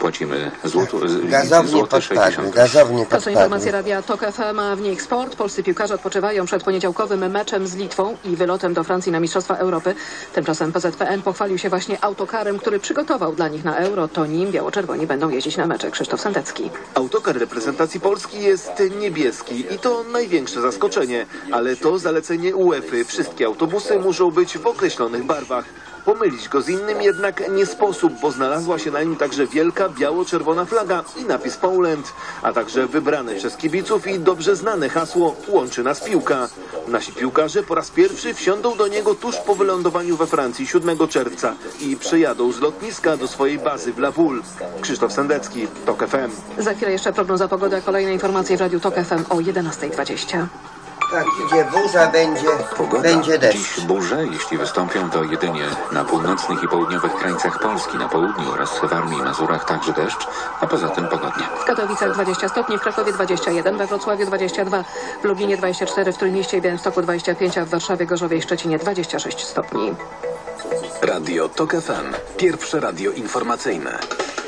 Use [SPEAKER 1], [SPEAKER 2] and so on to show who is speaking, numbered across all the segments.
[SPEAKER 1] płacimy
[SPEAKER 2] Gazownie
[SPEAKER 1] 60.
[SPEAKER 2] To są informacje Radia TOK FM, a w nich sport. Polscy piłkarze odpoczywają przed poniedziałkowym meczem z Litwą i wylotem do Francji na Mistrzostwa Europy. Tymczasem PZPN pochwalił się właśnie autokarem, który przygotował dla nich na Euro. To nim biało-czerwoni będą jeździć na mecze. Krzysztof Sendecki.
[SPEAKER 3] Autokar reprezentacji Polski jest niebieski i to największe zaskoczenie, ale to zalecenie UEFA. Wszystkie autobusy muszą być w określonych barwach. Pomylić go z innym jednak nie sposób, bo znalazła się na nim także wielka biało-czerwona flaga i napis Poland, a także wybrane przez kibiców i dobrze znane hasło "Łączy nas piłka". Nasi piłkarze po raz pierwszy wsiądą do niego tuż po wylądowaniu we Francji 7 czerwca i przyjadą z lotniska do swojej bazy w La Boule. Krzysztof Sendecki, TOK FM.
[SPEAKER 2] Za chwilę jeszcze prognoza pogody, a kolejne informacje w Radiu TOK FM o 11:20.
[SPEAKER 4] Tak, idzie burza, będzie deszcz.
[SPEAKER 1] Dziś burze, jeśli wystąpią, to jedynie na północnych i południowych krańcach Polski, na południu oraz w Warmii i Mazurach także deszcz, a poza tym pogodnie.
[SPEAKER 2] W Katowicach 20 stopni, w Krakowie 21, we Wrocławiu 22, w Lublinie 24, w Trójmieście i Białymstoku 25, a w Warszawie, Gorzowie i Szczecinie 26 stopni.
[SPEAKER 5] Radio TOK FM. Pierwsze radio informacyjne.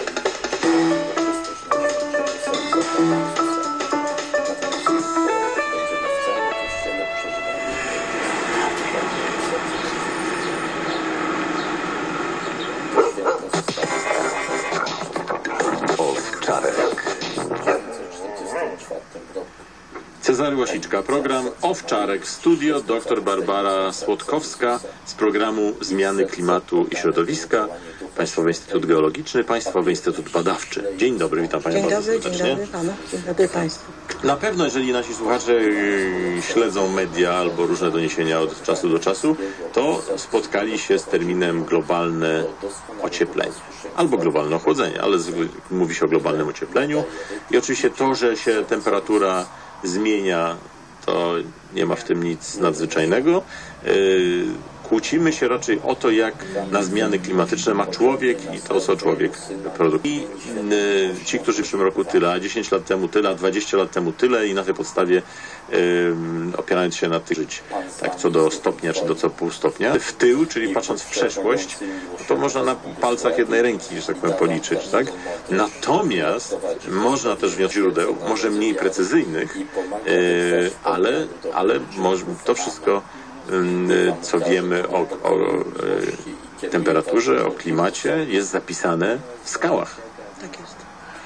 [SPEAKER 6] Cezary Łasiczka, program Owczarek, studio dr Barbara Słodkowska z programu Zmiany Klimatu i Środowiska, Państwowy Instytut Geologiczny, Państwowy Instytut Badawczy. Dzień dobry, witam Panią bardzo serdecznie.
[SPEAKER 7] Dzień dobry Panu, dzień dobry Państwu.
[SPEAKER 6] Na pewno, jeżeli nasi słuchacze śledzą media albo różne doniesienia od czasu do czasu, to spotkali się z terminem globalne ocieplenie albo globalne ochłodzenie, ale mówi się o globalnym ociepleniu i oczywiście to, że się temperatura zmienia, to nie ma w tym nic nadzwyczajnego. Kłócimy się raczej o to, jak na zmiany klimatyczne ma człowiek i to, co człowiek produkuje. I ci, którzy w przyszłym roku tyle, a 10 lat temu tyle, a 20 lat temu tyle i na tej podstawie opierając się na tych żyć, tak co do stopnia, czy do co pół stopnia, w tył, czyli patrząc w przeszłość, to można na palcach jednej ręki, że tak powiem, policzyć, tak? Natomiast można też wziąć źródeł, może mniej precyzyjnych, ale to wszystko, co wiemy o temperaturze, o klimacie, jest zapisane w skałach.
[SPEAKER 7] Tak jest.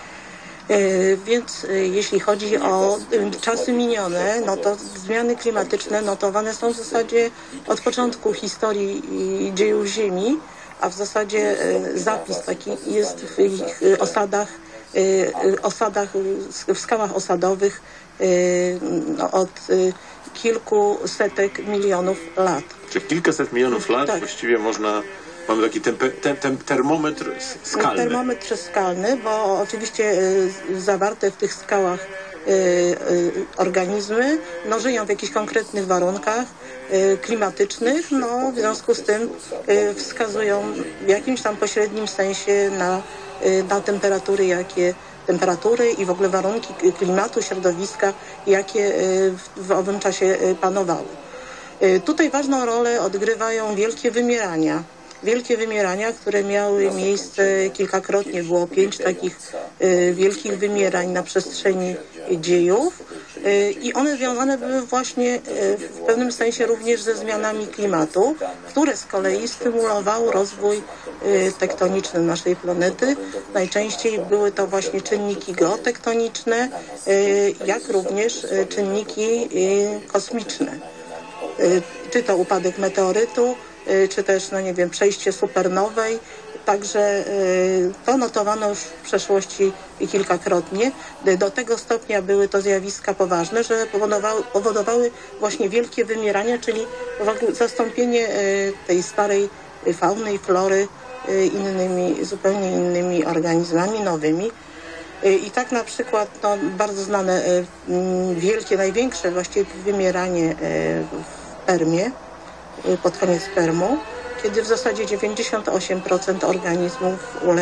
[SPEAKER 7] Więc jeśli chodzi o czasy minione, no to zmiany klimatyczne notowane są w zasadzie od początku historii i dziejów Ziemi, a w zasadzie zapis taki jest w ich osadach, w skałach osadowych od kilku setek milionów lat.
[SPEAKER 6] Czy kilkaset milionów lat tak. Właściwie mamy taki termometr skalny.
[SPEAKER 7] Termometr skalny, bo oczywiście zawarte w tych skałach organizmy żyją w jakichś konkretnych warunkach klimatycznych, w związku z tym wskazują w jakimś tam pośrednim sensie na temperatury i w ogóle warunki klimatu, środowiska, jakie w owym czasie panowały. Tutaj ważną rolę odgrywają wielkie wymierania, które miały miejsce kilkakrotnie. Było 5 takich wielkich wymierań na przestrzeni dziejów i one związane były właśnie w pewnym sensie również ze zmianami klimatu, które z kolei stymulowały rozwój tektoniczny naszej planety. Najczęściej były to właśnie czynniki geotektoniczne, jak również czynniki kosmiczne. Czy to upadek meteorytu, czy też, przejście supernowej. Także to notowano już w przeszłości kilkakrotnie. Do tego stopnia były to zjawiska poważne, że powodowały właśnie wielkie wymierania, czyli zastąpienie tej starej fauny i flory zupełnie innymi organizmami nowymi. I tak na przykład bardzo znane wielkie, największe właściwie wymieranie w Permie, pod koniec Permu, kiedy w zasadzie 98% organizmów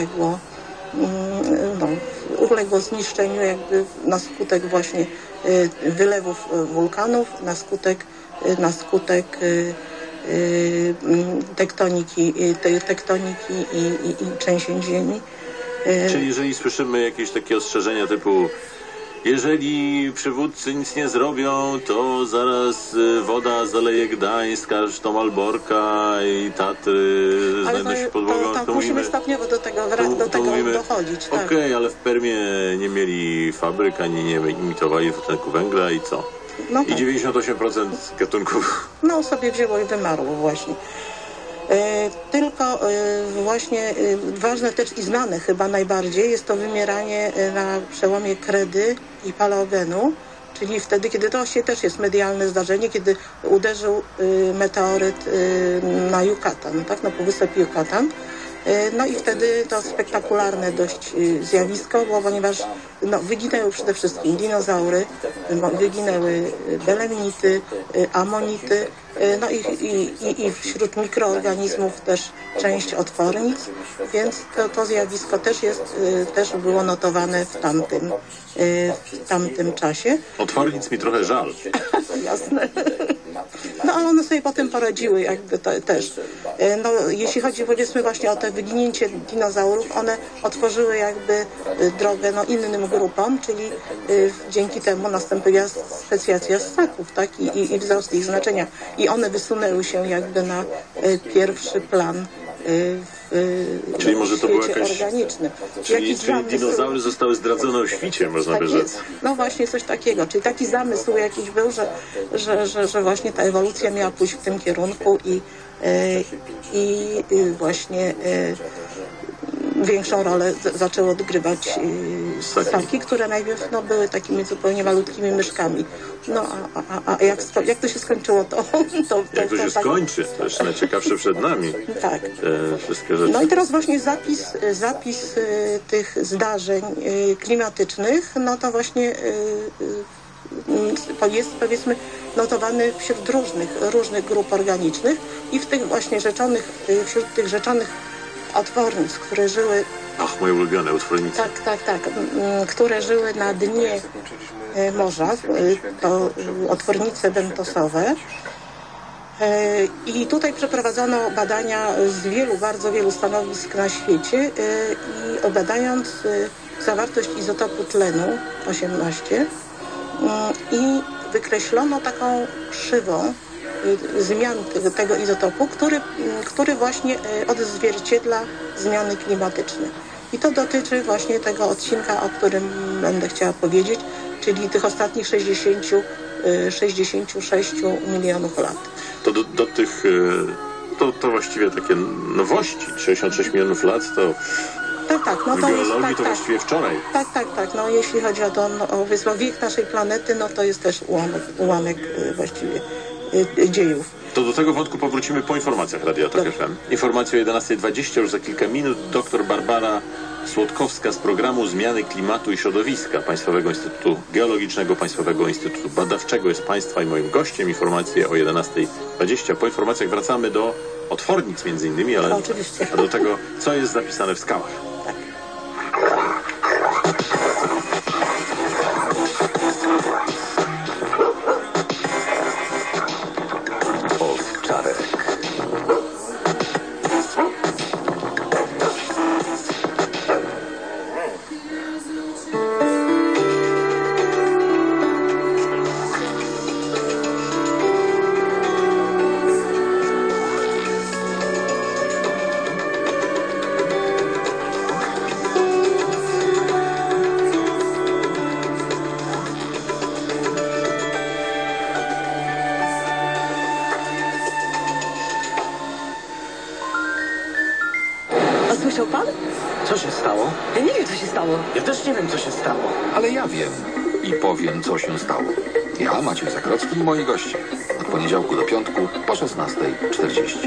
[SPEAKER 7] uległo zniszczeniu jakby na skutek właśnie wylewów wulkanów, na skutek tektoniki i trzęsień ziemi.
[SPEAKER 6] Czyli jeżeli słyszymy jakieś takie ostrzeżenia typu jeżeli przywódcy nic nie zrobią, to zaraz woda zaleje Gdańsk, aż to Malborka i Tatry znajdą się pod wodą,
[SPEAKER 7] to
[SPEAKER 6] to
[SPEAKER 7] musimy
[SPEAKER 6] mówimy,
[SPEAKER 7] stopniowo do tego
[SPEAKER 6] mówimy,
[SPEAKER 7] dochodzić. Tak.
[SPEAKER 6] Okej, ale w Permie nie mieli fabryk, ani nie emitowali dwutlenku węgla i co?
[SPEAKER 7] No
[SPEAKER 6] I
[SPEAKER 7] tak.
[SPEAKER 6] 98% gatunków...
[SPEAKER 7] No sobie wzięło i wymarło właśnie. Tylko właśnie ważne też i znane chyba najbardziej jest to wymieranie na przełomie kredy i paleogenu, czyli wtedy, kiedy to się też jest medialne zdarzenie, kiedy uderzył meteoryt na Yucatan, tak, na półwysep Yucatan. No i wtedy to spektakularne dość zjawisko było, ponieważ wyginęły przede wszystkim dinozaury, wyginęły belemnity, amonity, no i wśród mikroorganizmów też część otwornic, więc to zjawisko też było notowane w tamtym czasie.
[SPEAKER 6] Otwornic mi trochę żal.
[SPEAKER 7] Jasne. No ale one sobie potem poradziły jakby też. No, jeśli chodzi powiedzmy właśnie o to wyginięcie dinozaurów, one otworzyły jakby drogę innym grupom, czyli dzięki temu następuje specjacja ssaków, tak? I wzrost ich znaczenia. I one wysunęły się jakby na pierwszy plan
[SPEAKER 6] Czyli może to było
[SPEAKER 7] świecie organicznym.
[SPEAKER 6] Czyli dinozaury zostały zdradzone o świcie, można by rzec.
[SPEAKER 7] No właśnie coś takiego, czyli taki zamysł jakiś był, że właśnie ta ewolucja miała pójść w tym kierunku i właśnie większą rolę zaczęły odgrywać ssaki, które najpierw były takimi zupełnie malutkimi myszkami. No a jak to się skończyło, to
[SPEAKER 6] jak to się skończy, to jeszcze najciekawsze przed nami.
[SPEAKER 7] Tak.
[SPEAKER 6] Te wszystkie rzeczy.
[SPEAKER 7] No i teraz właśnie zapis tych zdarzeń klimatycznych, no to właśnie jest powiedzmy notowany wśród różnych grup organicznych i w tych właśnie wśród tych rzeczonych otwornic, które żyły...
[SPEAKER 6] Ach, moje ulubione otwornice.
[SPEAKER 7] Tak, które żyły na dnie morza, to otwornice bentosowe. I tutaj przeprowadzono badania z bardzo wielu stanowisk na świecie i badając zawartość izotopu tlenu 18 i wykreślono taką krzywą zmian tego izotopu, który właśnie odzwierciedla zmiany klimatyczne. I to dotyczy właśnie tego odcinka, o którym będę chciała powiedzieć, czyli tych ostatnich 66 milionów lat.
[SPEAKER 6] To do tych, to właściwie takie nowości, 66 milionów lat, to
[SPEAKER 7] Tak, no to jest,
[SPEAKER 6] geologii to właściwie wczoraj.
[SPEAKER 7] Tak, no jeśli chodzi o wiek naszej planety, no to jest też ułamek właściwie dziejów.
[SPEAKER 6] To do tego wątku powrócimy po informacjach Radia Tok FM. Informacje o 11:20 już za kilka minut. Dr Barbara Słodkowska z programu Zmiany Klimatu i Środowiska Państwowego Instytutu Geologicznego, Państwowego Instytutu Badawczego jest Państwa i moim gościem. Informacje o 11:20. Po informacjach wracamy do otwornic między innymi, ale
[SPEAKER 7] oczywiście.
[SPEAKER 6] A do tego, co jest zapisane w skałach.
[SPEAKER 7] Tak.
[SPEAKER 5] Owczarek.
[SPEAKER 8] Słyszał pan?
[SPEAKER 9] Co się stało?
[SPEAKER 8] Ja nie wiem, co się stało.
[SPEAKER 9] Ja też nie wiem, co się stało.
[SPEAKER 10] Ale ja wiem i powiem, co się stało. Ja, Maciej Zakrocki i moi goście. Od poniedziałku do piątku po 16:40.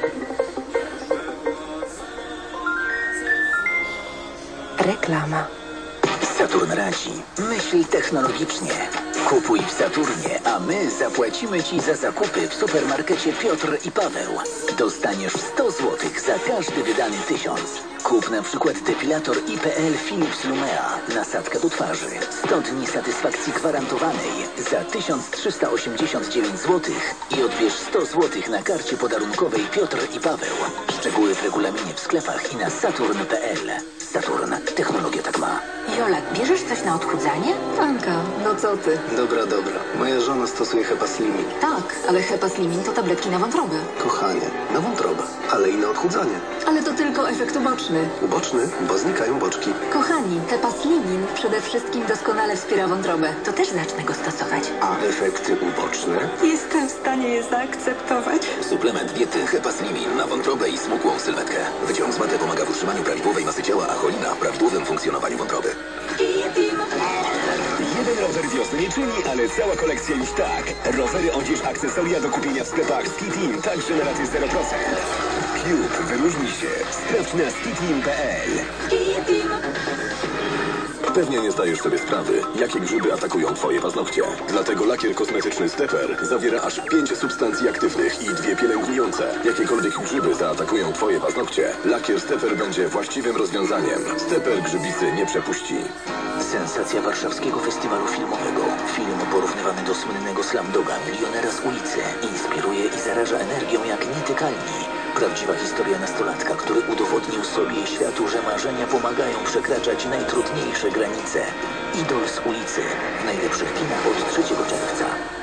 [SPEAKER 8] Reklama.
[SPEAKER 11] Saturn radzi. Myśl technologicznie. Kupuj w Saturnie, a my zapłacimy Ci za zakupy w supermarkecie Piotr i Paweł. Dostaniesz 100 zł za każdy wydany 1000. Kup na przykład depilator IPL Philips Lumea, nasadka do twarzy. 100 dni satysfakcji gwarantowanej za 1389 zł i odbierz 100 zł na karcie podarunkowej Piotr i Paweł. Szczegóły w regulaminie w sklepach i na saturn.pl. Saturn. Technologia tak ma.
[SPEAKER 8] Jola, bierzesz coś na odchudzanie?
[SPEAKER 2] Anka, no co ty?
[SPEAKER 12] Dobra. Moja żona stosuje Hepaslimin.
[SPEAKER 2] Tak, ale Hepaslimin to tabletki na wątrobę.
[SPEAKER 12] Kochanie, na wątrobę, ale i na odchudzanie.
[SPEAKER 2] Ale to tylko efekt uboczny.
[SPEAKER 12] Uboczny, bo znikają boczki.
[SPEAKER 2] Kochani, Hepaslimin przede wszystkim doskonale wspiera wątrobę.
[SPEAKER 8] To też zacznę go stosować.
[SPEAKER 12] A efekty uboczne?
[SPEAKER 8] Jestem w stanie je zaakceptować.
[SPEAKER 11] Suplement diety Hepaslimin na wątrobę i smukłą sylwetkę. Wyciąg z maty pomaga w utrzymaniu prawidłowej masy ciała, a cholina w prawidłowym funkcjonowaniu wątroby.
[SPEAKER 13] Jeden rower wiosny nie czyni, ale cała kolekcja już tak. Rowery, odzież, akcesoria do kupienia w sklepach Skiteam, także na raty 0%. Cube, wyróżnij się. Sprawdź na skiteam.pl.
[SPEAKER 14] Pewnie nie zdajesz sobie sprawy, jakie grzyby atakują twoje paznokcie. Dlatego lakier kosmetyczny Stepper zawiera aż 5 substancji aktywnych i 2 pielęgnujące. Jakiekolwiek grzyby zaatakują twoje paznokcie, lakier Stepper będzie właściwym rozwiązaniem. Stepper grzybicy nie przepuści.
[SPEAKER 11] Sensacja warszawskiego festiwalu filmowego. Film porównywany do słynnego Slamdoga Milionera z ulicy. Inspiruje i zaraża energią jak nietykalni. Prawdziwa historia nastolatka, który udowodnił sobie i światu, że marzenia pomagają przekraczać najtrudniejsze granice. Idol z ulicy. W najlepszych kinach od 3 czerwca.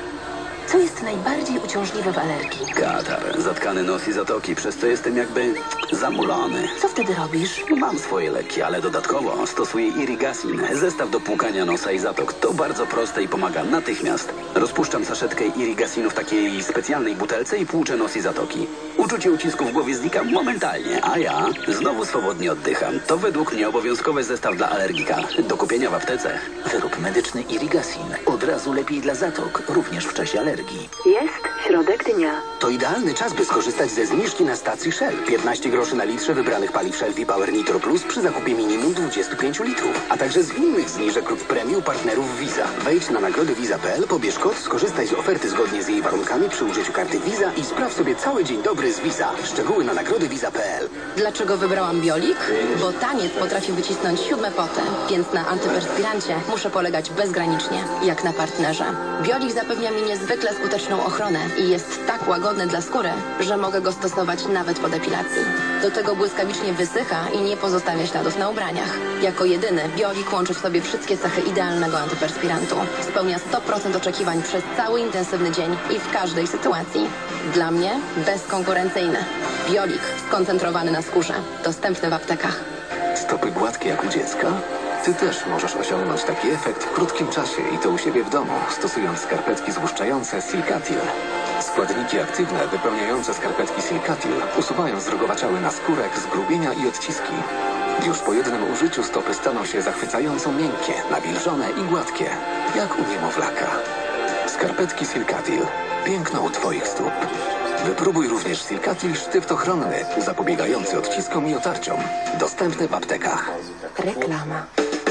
[SPEAKER 8] Co jest najbardziej uciążliwe w alergii?
[SPEAKER 15] Katar, zatkany nos i zatoki, przez co jestem jakby zamulony.
[SPEAKER 8] Co wtedy robisz?
[SPEAKER 15] Mam swoje leki, ale dodatkowo stosuję Irigasin, zestaw do płukania nosa i zatok. To bardzo proste i pomaga natychmiast. Rozpuszczam saszetkę Irigasinu w takiej specjalnej butelce i płuczę nos i zatoki. Uczucie ucisku w głowie znika momentalnie, a ja znowu swobodnie oddycham. To według mnie obowiązkowy zestaw dla alergika. Do kupienia w aptece.
[SPEAKER 11] Wyrób medyczny Irigasin. Od razu lepiej dla zatok, również w czasie alergii.
[SPEAKER 8] Jest środek dnia.
[SPEAKER 16] To idealny czas, by skorzystać ze zniżki na stacji Shell. 15 groszy na litrze wybranych paliw Shell V-Power Nitro Plus przy zakupie minimum 25 litrów. A także z innych zniżek lub premium partnerów Visa. Wejdź na nagrody Visa.pl, pobierz kod, skorzystaj z oferty zgodnie z jej warunkami przy użyciu karty Visa i spraw sobie cały dzień dobry z Visa. Szczegóły na nagrody Visa.pl.
[SPEAKER 8] Dlaczego wybrałam Biolik? Bo taniec potrafi wycisnąć 7 potę, więc na antyperspirancie muszę polegać bezgranicznie, jak na partnerze. Biolik zapewnia mi niezwykle skuteczną ochronę i jest tak łagodny dla skóry, że mogę go stosować nawet po depilacji. Do tego błyskawicznie wysycha i nie pozostawia śladów na ubraniach. Jako jedyny Biolik łączy w sobie wszystkie cechy idealnego antyperspirantu. Spełnia 100% oczekiwań przez cały intensywny dzień i w każdej sytuacji. Dla mnie bezkonkurencyjny. Biolik skoncentrowany na skórze. Dostępny w aptekach.
[SPEAKER 17] Stopy gładkie jak u dziecka? Ty też możesz osiągnąć taki efekt w krótkim czasie i to u siebie w domu, stosując skarpetki złuszczające Silcatil. Składniki aktywne wypełniające skarpetki Silcatil usuwają zdrogowaczały na skórek, zgrubienia i odciski. Już po jednym użyciu stopy staną się zachwycająco miękkie, nawilżone i gładkie, jak u niemowlaka. Skarpetki Silcatil. Piękno u twoich stóp. Wypróbuj również Silcatil sztyft ochronny, zapobiegający odciskom i otarciom. Dostępny w aptekach.
[SPEAKER 8] Reklama.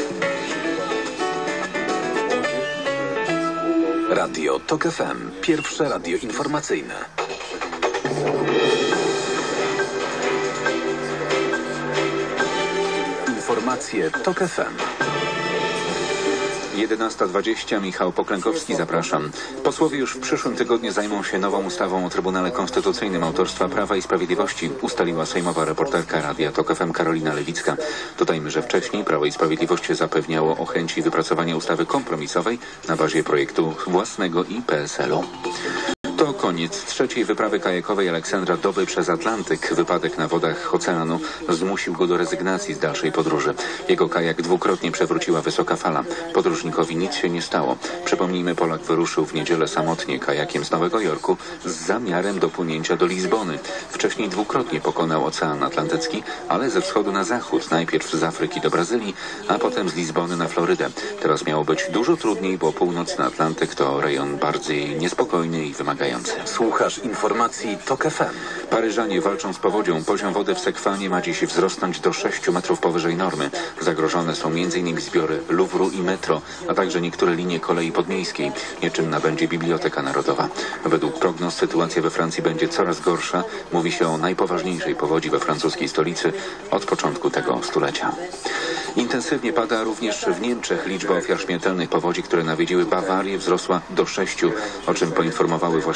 [SPEAKER 17] Radio TOK FM. Pierwsze radio informacyjne. Informacje TOK FM.
[SPEAKER 1] 11:20. Michał Poklękowski, zapraszam. Posłowie już w przyszłym tygodniu zajmą się nową ustawą o Trybunale Konstytucyjnym autorstwa Prawa i Sprawiedliwości, ustaliła sejmowa reporterka Radia TOK FM Karolina Lewicka. Dodajmy, że wcześniej Prawo i Sprawiedliwość zapewniało o chęci wypracowania ustawy kompromisowej na bazie projektu własnego i PSL-u. To koniec trzeciej wyprawy kajakowej Aleksandra Doby przez Atlantyk. Wypadek na wodach oceanu zmusił go do rezygnacji z dalszej podróży. Jego kajak dwukrotnie przewróciła wysoka fala. Podróżnikowi nic się nie stało. Przypomnijmy, Polak wyruszył w niedzielę samotnie kajakiem z Nowego Jorku z zamiarem dopłynięcia do Lizbony. Wcześniej dwukrotnie pokonał Ocean Atlantycki, ale ze wschodu na zachód. Najpierw z Afryki do Brazylii, a potem z Lizbony na Florydę. Teraz miało być dużo trudniej, bo północny Atlantyk to rejon bardziej niespokojny i wymagający.
[SPEAKER 17] Słuchasz informacji TOK FM.
[SPEAKER 1] Paryżanie walczą z powodzią. Poziom wody w Sekwanie ma dziś wzrosnąć do 6 metrów powyżej normy. Zagrożone są m.in. zbiory Louvru i metro, a także niektóre linie kolei podmiejskiej. Nieczynna będzie Biblioteka Narodowa. Według prognoz sytuacja we Francji będzie coraz gorsza. Mówi się o najpoważniejszej powodzi we francuskiej stolicy od początku tego stulecia. Intensywnie pada również w Niemczech. Liczba ofiar śmiertelnych powodzi, które nawiedziły Bawarię, wzrosła do 6, o czym poinformowały właściciele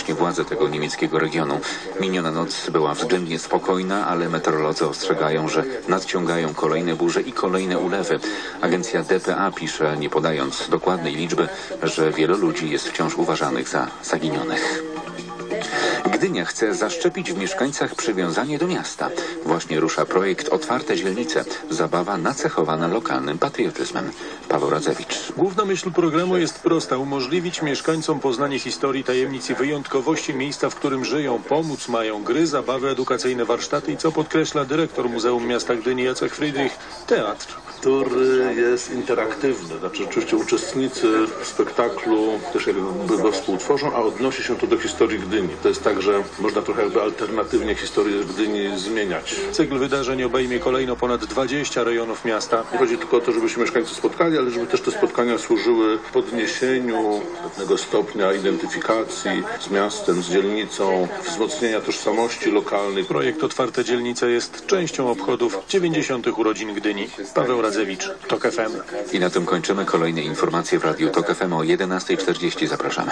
[SPEAKER 1] właśnie władze tego niemieckiego regionu. Miniona noc była względnie spokojna, ale meteorolodzy ostrzegają, że nadciągają kolejne burze i kolejne ulewy. Agencja dpa pisze, nie podając dokładnej liczby, że wielu ludzi jest wciąż uważanych za zaginionych. Gdynia chce zaszczepić w mieszkańcach przywiązanie do miasta. Właśnie rusza projekt Otwarte Dzielnice. Zabawa nacechowana lokalnym patriotyzmem. Paweł Radzewicz.
[SPEAKER 18] Główna myśl programu jest prosta. Umożliwić mieszkańcom poznanie historii, tajemnic i wyjątkowości miejsca, w którym żyją. Pomóc mają gry, zabawy, edukacyjne warsztaty i co podkreśla dyrektor Muzeum Miasta Gdyni Jacek Friedrich, teatr.
[SPEAKER 19] Który jest interaktywny, znaczy oczywiście uczestnicy spektaklu też jakby go współtworzą, a odnosi się to do historii Gdyni. To jest tak, że można trochę jakby alternatywnie historię Gdyni zmieniać.
[SPEAKER 18] Cykl wydarzeń obejmie kolejno ponad 20 rejonów miasta.
[SPEAKER 19] Nie chodzi tylko o to, żeby się mieszkańcy spotkali, ale żeby też te spotkania służyły podniesieniu pewnego stopnia identyfikacji z miastem, z dzielnicą, wzmocnienia tożsamości lokalnej.
[SPEAKER 18] Projekt Otwarte Dzielnice jest częścią obchodów 90. urodzin Gdyni. Paweł Radzewicz, TOK FM.
[SPEAKER 1] I na tym kończymy. Kolejne informacje w Radiu TOK FM o 11:40. Zapraszamy.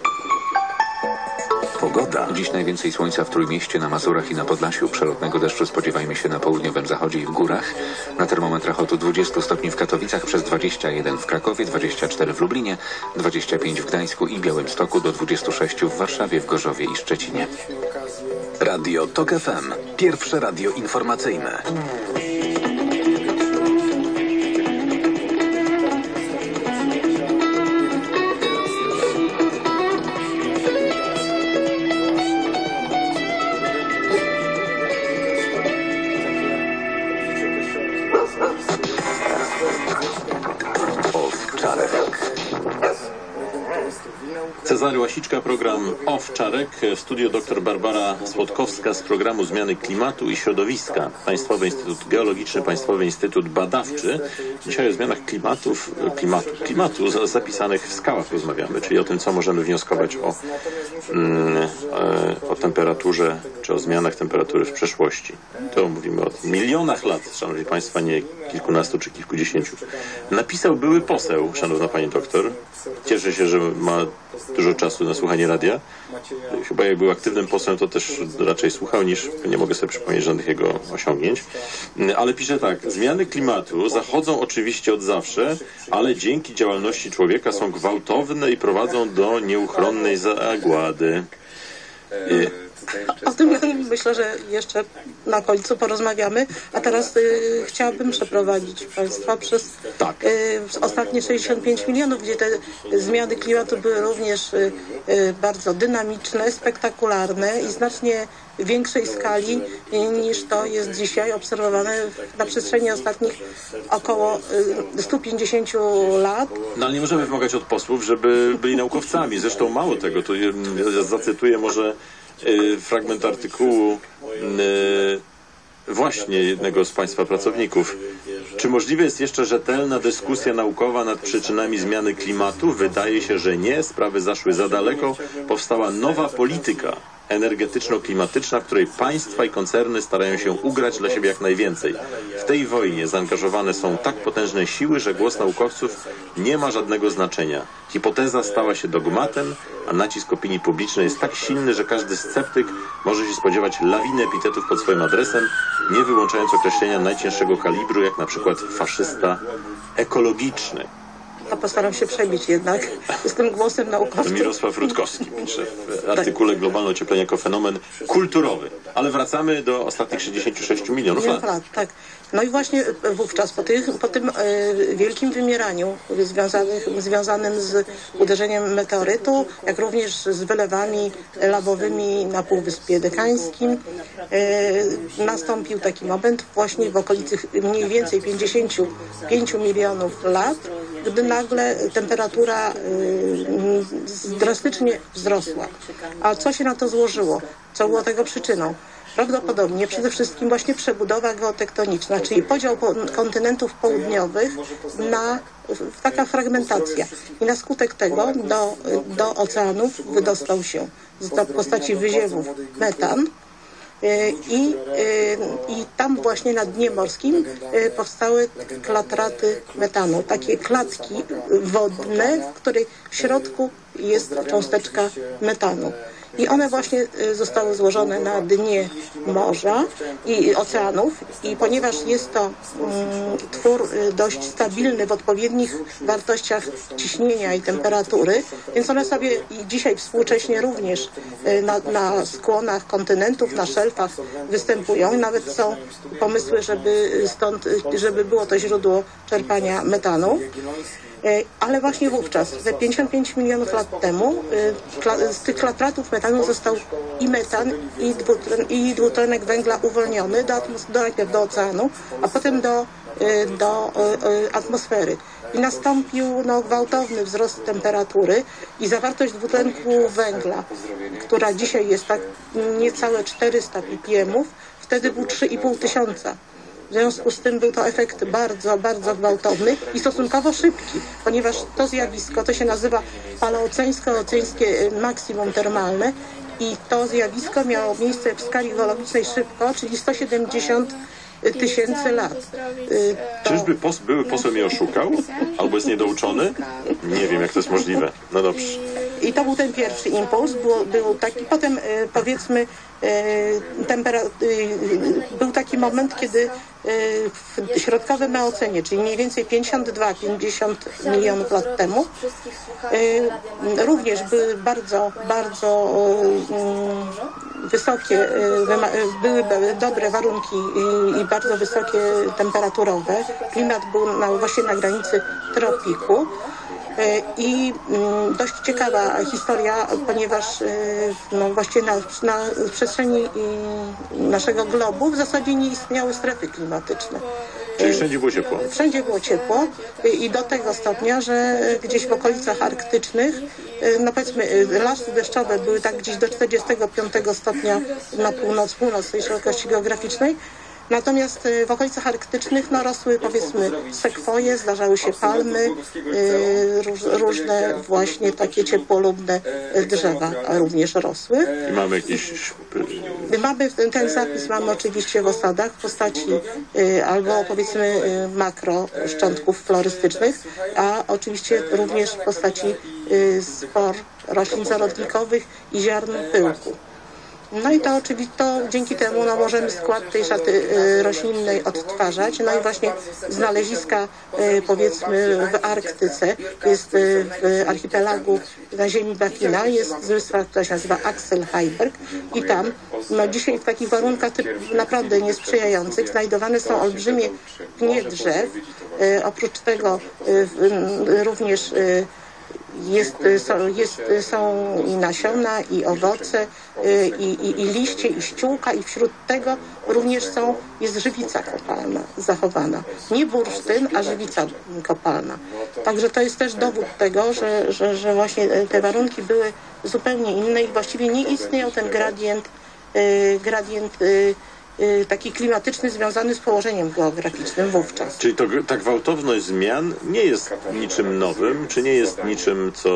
[SPEAKER 5] Pogoda.
[SPEAKER 1] Dziś najwięcej słońca w Trójmieście, na Mazurach i na Podlasiu. Przelotnego deszczu spodziewajmy się na południowym zachodzie i w górach. Na termometrach od 20 stopni w Katowicach, przez 21 w Krakowie, 24 w Lublinie, 25 w Gdańsku i Białymstoku, do 26 w Warszawie, w Gorzowie i Szczecinie.
[SPEAKER 5] Radio TOK FM. Pierwsze radio informacyjne.
[SPEAKER 6] Cezary Łasiczka, program Owczarek. W studio dr Barbara Słodkowska z programu Zmiany Klimatu i Środowiska. Państwowy Instytut Geologiczny, Państwowy Instytut Badawczy. Dzisiaj o zmianach klimatu zapisanych w skałach rozmawiamy, czyli o tym, co możemy wnioskować o temperaturze, czy o zmianach temperatury w przeszłości. To mówimy o milionach lat, szanowni państwo, nie kilkunastu czy kilkudziesięciu. Napisał były poseł, szanowna pani doktor. Cieszę się, że ma dużo czasu na słuchanie radia. Chyba jak był aktywnym posłem, to też raczej słuchał, niż nie mogę sobie przypomnieć żadnych jego osiągnięć. Ale pisze tak: zmiany klimatu zachodzą oczywiście od zawsze, ale dzięki działalności człowieka są gwałtowne i prowadzą do nieuchronnej zagłady.
[SPEAKER 7] O tym myślę, że jeszcze na końcu porozmawiamy, a teraz chciałabym przeprowadzić Państwa przez ostatnie 65 milionów, gdzie te zmiany klimatu były również bardzo dynamiczne, spektakularne i znacznie większej skali niż to jest dzisiaj obserwowane na przestrzeni ostatnich około 150 lat.
[SPEAKER 6] No ale nie możemy wymagać od posłów, żeby byli naukowcami. Zresztą mało tego, to ja zacytuję może fragment artykułu właśnie jednego z Państwa pracowników. Czy możliwe jest jeszcze rzetelna dyskusja naukowa nad przyczynami zmiany klimatu? Wydaje się, że nie. Sprawy zaszły za daleko. Powstała nowa polityka energetyczno-klimatyczna, w której państwa i koncerny starają się ugrać dla siebie jak najwięcej. W tej wojnie zaangażowane są tak potężne siły, że głos naukowców nie ma żadnego znaczenia. Hipoteza stała się dogmatem, a nacisk opinii publicznej jest tak silny, że każdy sceptyk może się spodziewać lawiny epitetów pod swoim adresem, nie wyłączając określenia najcięższego kalibru, jak na przykład faszysta ekologiczny.
[SPEAKER 7] A postaram się przebić jednak z tym głosem naukowym.
[SPEAKER 6] Mirosław Rutkowski pisze w artykule Globalne ocieplenie jako fenomen kulturowy. Ale wracamy do ostatnich 66 milionów lat.
[SPEAKER 7] Tak. No i właśnie wówczas, po tym wielkim wymieraniu związanym z uderzeniem meteorytu, jak również z wylewami lawowymi na Półwyspie Dekańskim, nastąpił taki moment właśnie w okolicy mniej więcej 55 milionów lat, gdy nagle temperatura drastycznie wzrosła. A co się na to złożyło? Co było tego przyczyną? Prawdopodobnie przede wszystkim właśnie przebudowa geotektoniczna, czyli podział kontynentów południowych na taka fragmentacja. I na skutek tego do oceanów wydostał się w postaci wyziewów metan. I tam właśnie na dnie morskim powstały klatraty metanu, takie klatki wodne, w której w środku jest cząsteczka metanu. i one właśnie zostały złożone na dnie morza i oceanów i ponieważ jest to twór dość stabilny w odpowiednich wartościach ciśnienia i temperatury, więc one sobie i dzisiaj współcześnie również na skłonach kontynentów, na szelfach występują i nawet są pomysły, żeby było to źródło czerpania metanu. Ale właśnie wówczas, 55 milionów lat temu, z tych klatratów metanu został i metan, i dwutlenek węgla uwolniony najpierw do oceanu, a potem do atmosfery. I nastąpił gwałtowny wzrost temperatury i zawartość dwutlenku węgla, która dzisiaj jest tak niecałe 400 ppm, wtedy był 3,5 tysiąca. W związku z tym był to efekt bardzo, bardzo gwałtowny i stosunkowo szybki, ponieważ to zjawisko, to się nazywa paleoceńsko-oceańskie maksimum termalne i to zjawisko miało miejsce w skali geologicznej szybko, czyli 170 tysięcy lat.
[SPEAKER 6] Czyżby były poseł mnie oszukał? Albo jest niedouczony? Nie wiem, jak to jest możliwe. No dobrze.
[SPEAKER 7] I to był ten pierwszy impuls, był taki, potem powiedzmy był taki moment, kiedy w środkowym eocenie, czyli mniej więcej 52-50 milionów lat temu, również były bardzo, bardzo wysokie, były dobre warunki i bardzo wysokie temperaturowe. Klimat był właśnie na granicy tropiku. I dość ciekawa historia, ponieważ właściwie na przestrzeni naszego globu w zasadzie nie istniały strefy klimatyczne.
[SPEAKER 6] Czyli wszędzie było ciepło?
[SPEAKER 7] Wszędzie było ciepło i do tego stopnia, że gdzieś w okolicach arktycznych, powiedzmy lasy deszczowe były tak gdzieś do 45 stopnia na północ tej szerokości geograficznej. Natomiast w okolicach arktycznych rosły powiedzmy sekwoje, zdarzały się palmy, różne właśnie takie ciepłolubne drzewa również rosły.
[SPEAKER 6] I mamy jakiś...
[SPEAKER 7] Ten zapis mamy oczywiście w osadach w postaci albo powiedzmy makroszczątków florystycznych, a oczywiście również w postaci spor roślin zarodnikowych i ziarn pyłku. No i to oczywiście dzięki temu możemy skład tej szaty roślinnej odtwarzać. No i właśnie znaleziska powiedzmy w Arktyce, jest w archipelagu na ziemi Bakina, jest wyspa, która się nazywa Axel Heiberg i tam dzisiaj w takich warunkach naprawdę niesprzyjających znajdowane są olbrzymie pnie drzew. Oprócz tego również są i nasiona, i owoce, i liście, i ściółka, i wśród tego również jest żywica kopalna zachowana. Nie bursztyn, a żywica kopalna. Także to jest też dowód tego, że właśnie te warunki były zupełnie inne i właściwie nie istniał ten gradient taki klimatyczny związany z położeniem geograficznym wówczas.
[SPEAKER 6] Czyli ta gwałtowność zmian nie jest niczym nowym, czy nie jest niczym, co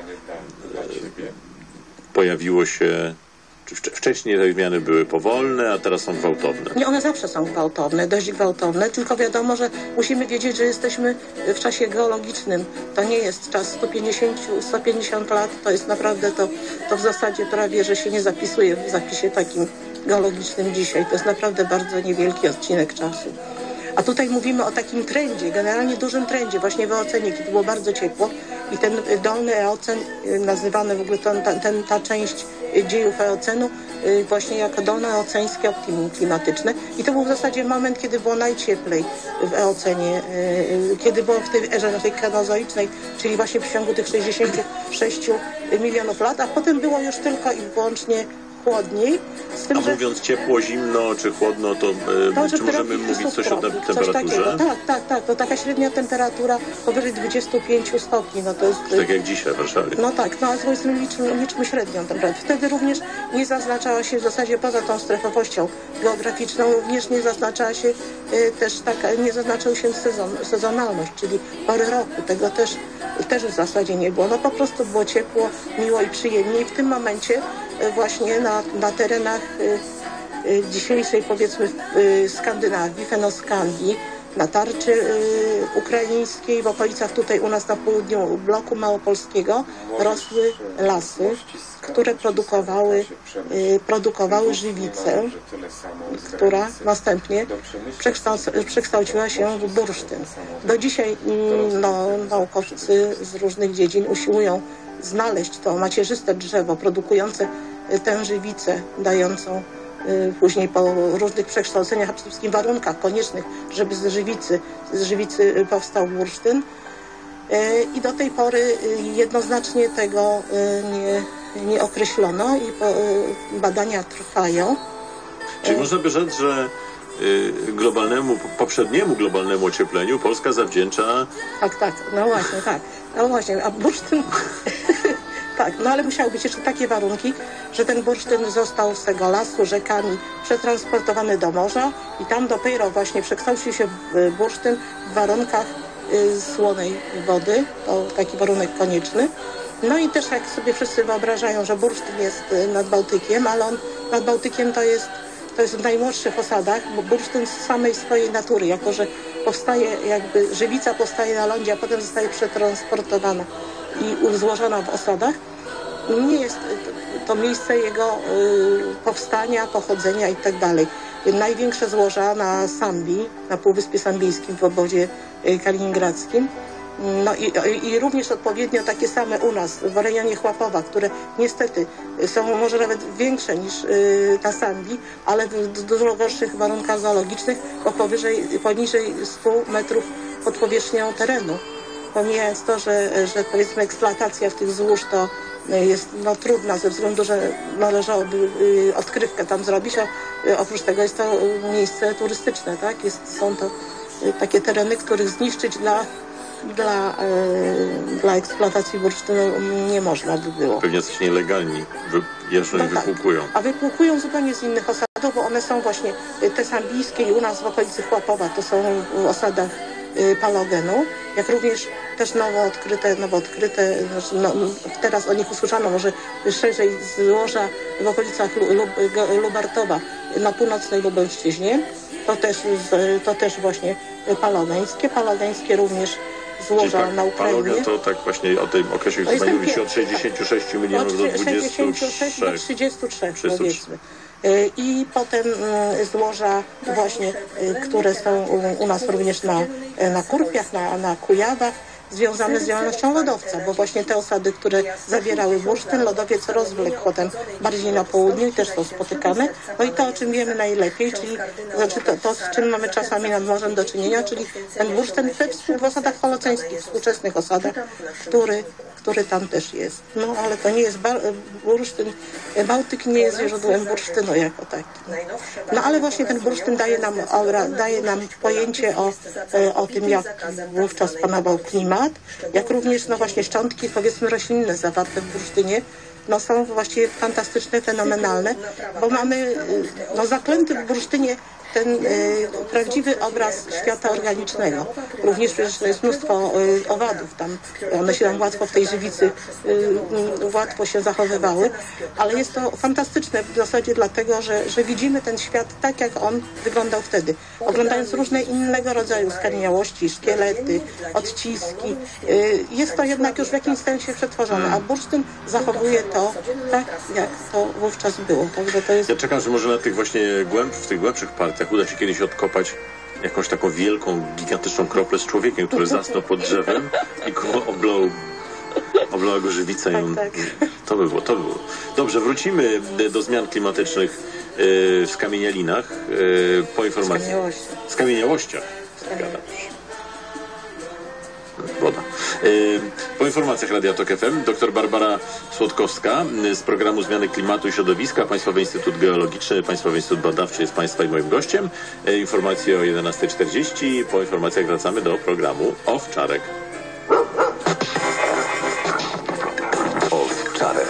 [SPEAKER 6] pojawiło się, czy wcześniej te zmiany były powolne, a teraz są gwałtowne?
[SPEAKER 7] Nie, one zawsze są gwałtowne, dość gwałtowne, tylko wiadomo, że musimy wiedzieć, że jesteśmy w czasie geologicznym. To nie jest czas 150 lat, to jest naprawdę to w zasadzie prawie, że się nie zapisuje w zapisie takim geologicznym dzisiaj. To jest naprawdę bardzo niewielki odcinek czasu. A tutaj mówimy o takim trendzie, generalnie dużym trendzie, właśnie w eocenie, kiedy było bardzo ciepło i ten dolny eocen, nazywany w ogóle ta część dziejów eocenu właśnie jako dolnoeoceńskie optimum klimatyczne. I to był w zasadzie moment, kiedy było najcieplej w eocenie, kiedy było w tej erze tej kenozoicznej, czyli właśnie w ciągu tych 66 milionów lat, a potem było już tylko i wyłącznie chłodniej. Z tym,
[SPEAKER 6] mówiąc ciepło, zimno czy chłodno, to czy możemy mówić coś o temperaturze?
[SPEAKER 7] Tak. To taka średnia temperatura powyżej 25 stopni. No to jest,
[SPEAKER 6] tak jak dzisiaj w Warszawie.
[SPEAKER 7] No tak, ale liczmy średnią temperaturę. Wtedy również nie zaznaczała się w zasadzie poza tą strefowością geograficzną, również nie zaznaczała się nie zaznaczył się sezonalność, czyli pory roku. Tego też w zasadzie nie było. No po prostu było ciepło, miło i przyjemnie. I w tym momencie właśnie na terenach dzisiejszej powiedzmy Skandynawii, Fenoskandii, na tarczy ukraińskiej, w okolicach tutaj u nas na południu bloku małopolskiego rosły lasy, które produkowały żywicę, która następnie przekształciła się w bursztyn. Do dzisiaj naukowcy z różnych dziedzin usiłują znaleźć to macierzyste drzewo produkujące tę żywicę, dającą później po różnych przekształceniach, a przede wszystkim warunkach koniecznych, żeby z żywicy powstał bursztyn. I do tej pory jednoznacznie tego nie określono i badania trwają.
[SPEAKER 6] Czyli można by rzec, że poprzedniemu globalnemu ociepleniu Polska zawdzięcza...
[SPEAKER 7] Tak, no właśnie, a bursztyn... Tak, no ale musiały być jeszcze takie warunki, że ten bursztyn został z tego lasu rzekami przetransportowany do morza i tam dopiero właśnie przekształcił się w bursztyn w warunkach słonej wody, to taki warunek konieczny. No i też jak sobie wszyscy wyobrażają, że bursztyn jest nad Bałtykiem, ale on nad Bałtykiem to jest w najmłodszych osadach, bo bursztyn z samej swojej natury, jako że żywica powstaje na lądzie, a potem zostaje przetransportowana i złożona w osadach, nie jest to miejsce jego powstania, pochodzenia i tak dalej. Największe złoża na Sambii, na Półwyspie Sambijskim w obozie kaliningradzkim. No i również odpowiednio takie same u nas, w rejonie Chłapowa, które niestety są może nawet większe niż na Sambii, ale w dużo gorszych warunkach geologicznych, bo poniżej 100 metrów pod powierzchnią terenu. Pomijając to, że powiedzmy eksploatacja w tych złóż to jest trudna ze względu, że należałoby odkrywkę tam zrobić, a oprócz tego jest to miejsce turystyczne, tak? Są to takie tereny, których zniszczyć dla eksploatacji bursztynu nie można by było.
[SPEAKER 6] Pewnie coś nielegalni wypłukują.
[SPEAKER 7] A wypłukują zupełnie z innych osadów, bo one są właśnie te sambijskie i u nas w okolicy Chłapowa, to są w osadach palogenu, jak również też nowo odkryte, teraz o nich usłyszano, może szerzej złoża w okolicach Lubartowa na północnej Lubelszczyźnie, to też właśnie palogeńskie również złoża na Ukrainie.
[SPEAKER 6] Palogen to tak właśnie o tym okresie chyba mówi się od 66 milionów do
[SPEAKER 7] 66 do 33 powiedzmy. I potem złoża właśnie, które są u nas również na Kurpiach, na Kujawach, związane z działalnością lodowca, bo właśnie te osady, które zawierały bursztyn, lodowiec rozwlekł potem bardziej na południu i też są spotykane. No i to, o czym wiemy najlepiej, czyli to z czym mamy czasami nad morzem do czynienia, czyli ten bursztyn w osadach holoceńskich, współczesnych osadach, który tam też jest. No ale to nie jest bursztyn, Bałtyk nie jest źródłem bursztynu jako taki. No ale właśnie ten bursztyn daje nam pojęcie o tym, jak wówczas panował klimat, jak również właśnie szczątki, powiedzmy, roślinne zawarte w bursztynie, są właściwie fantastyczne, fenomenalne, bo mamy zaklęty w bursztynie ten prawdziwy obraz świata organicznego. Również przecież jest mnóstwo owadów tam. One się tam łatwo w tej żywicy łatwo się zachowywały, ale jest to fantastyczne w zasadzie dlatego, że widzimy ten świat tak, jak on wyglądał wtedy. Oglądając różne innego rodzaju skamieniałości, szkielety, odciski. Jest to jednak już w jakimś sensie przetworzone, a bursztyn zachowuje to tak, jak to wówczas było. Także to jest...
[SPEAKER 6] Ja czekam, że może na tych właśnie w tych głębszych partiach uda się kiedyś odkopać jakąś taką wielką, gigantyczną kroplę z człowiekiem, który zasnął pod drzewem i oblała go żywicą.
[SPEAKER 7] Tak.
[SPEAKER 6] To by było. Dobrze, wrócimy do zmian klimatycznych w skamienialinach po informacji. Skamieniałościach. Woda. Po informacjach Radia Tok FM dr Barbara Słodkowska z programu Zmiany Klimatu i Środowiska, Państwowy Instytut Geologiczny, Państwowy Instytut Badawczy jest Państwa i moim gościem. Informacje o 11:40. Po informacjach wracamy do programu Owczarek.
[SPEAKER 5] Owczarek.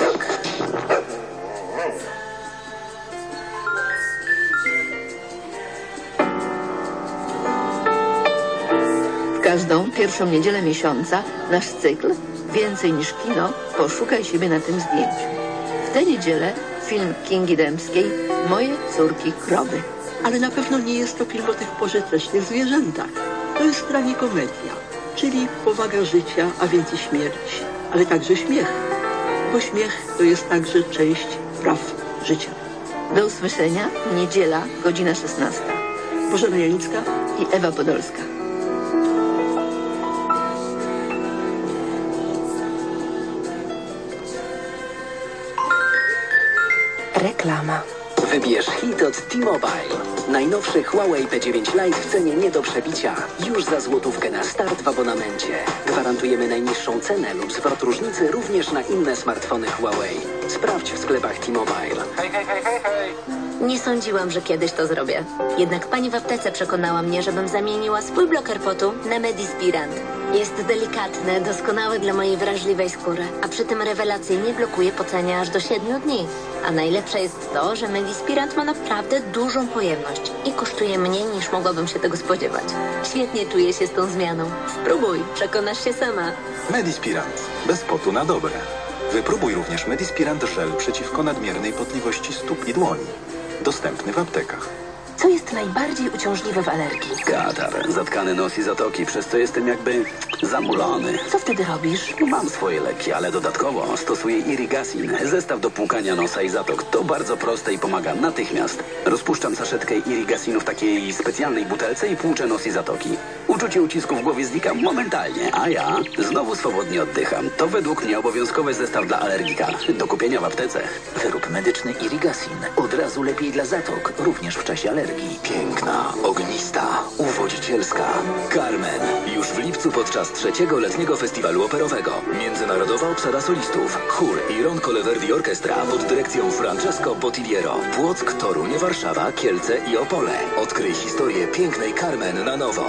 [SPEAKER 20] Każdą pierwszą niedzielę miesiąca nasz cykl Więcej niż kino poszukaj siebie na tym zdjęciu. W tę niedzielę film Kingi Dębskiej Moje córki krowy.
[SPEAKER 21] Ale na pewno nie jest to film o tych pożytecznych zwierzętach.
[SPEAKER 9] To jest tragikomedia, czyli powaga życia, a więc i śmierć, ale także śmiech, bo śmiech to jest także część praw życia.
[SPEAKER 20] Do usłyszenia, niedziela, godzina 16.
[SPEAKER 9] Bożena Janicka
[SPEAKER 20] i Ewa Podolska.
[SPEAKER 11] Reklama. Wybierz hit od T-Mobile. Najnowszy Huawei P9 Lite w cenie nie do przebicia. Już za złotówkę na start w abonamencie. Gwarantujemy najniższą cenę lub zwrot różnicy również na inne smartfony Huawei. Sprawdź w sklepach T-Mobile.
[SPEAKER 8] Hej. Nie sądziłam, że kiedyś to zrobię. Jednak pani w aptece przekonała mnie, żebym zamieniła swój bloker potu na Medispirant. Jest delikatny, doskonały dla mojej wrażliwej skóry, a przy tym rewelacyjnie blokuje pocenie aż do 7 dni. A najlepsze jest to, że Medispirant ma naprawdę dużą pojemność i kosztuje mniej niż mogłabym się tego spodziewać. Świetnie czuję się z tą zmianą. Spróbuj, przekonasz się sama.
[SPEAKER 5] Medispirant. Bez potu na dobre. Wypróbuj również Medispirant żel przeciwko nadmiernej potliwości stóp i dłoni. Dostępny w aptekach.
[SPEAKER 8] Co jest najbardziej uciążliwe w alergii?
[SPEAKER 15] Katar, zatkany nos i zatoki, przez co jestem jakby zamulony.
[SPEAKER 8] Co wtedy robisz?
[SPEAKER 15] Mam swoje leki, ale dodatkowo stosuję Irigasin, zestaw do płukania nosa i zatok. To bardzo proste i pomaga natychmiast. Rozpuszczam saszetkę Irigasinu w takiej specjalnej butelce i płuczę nos i zatoki. Uczucie ucisku w głowie znika momentalnie, a ja znowu swobodnie oddycham. To według mnie obowiązkowy zestaw dla alergika. Do kupienia w aptece.
[SPEAKER 11] Wyrób medyczny Irigasin. Od razu lepiej dla zatok, również w czasie alergii.
[SPEAKER 5] Piękna, ognista, uwodzicielska.
[SPEAKER 11] Carmen. Już w lipcu podczas 3. letniego festiwalu operowego.
[SPEAKER 5] Międzynarodowa obsada solistów. Chór i Ron Coleverdi Orchestra pod dyrekcją Francesco Bottigliero. Płock, Toruń, Warszawa, Kielce i Opole. Odkryj historię pięknej Carmen na nowo.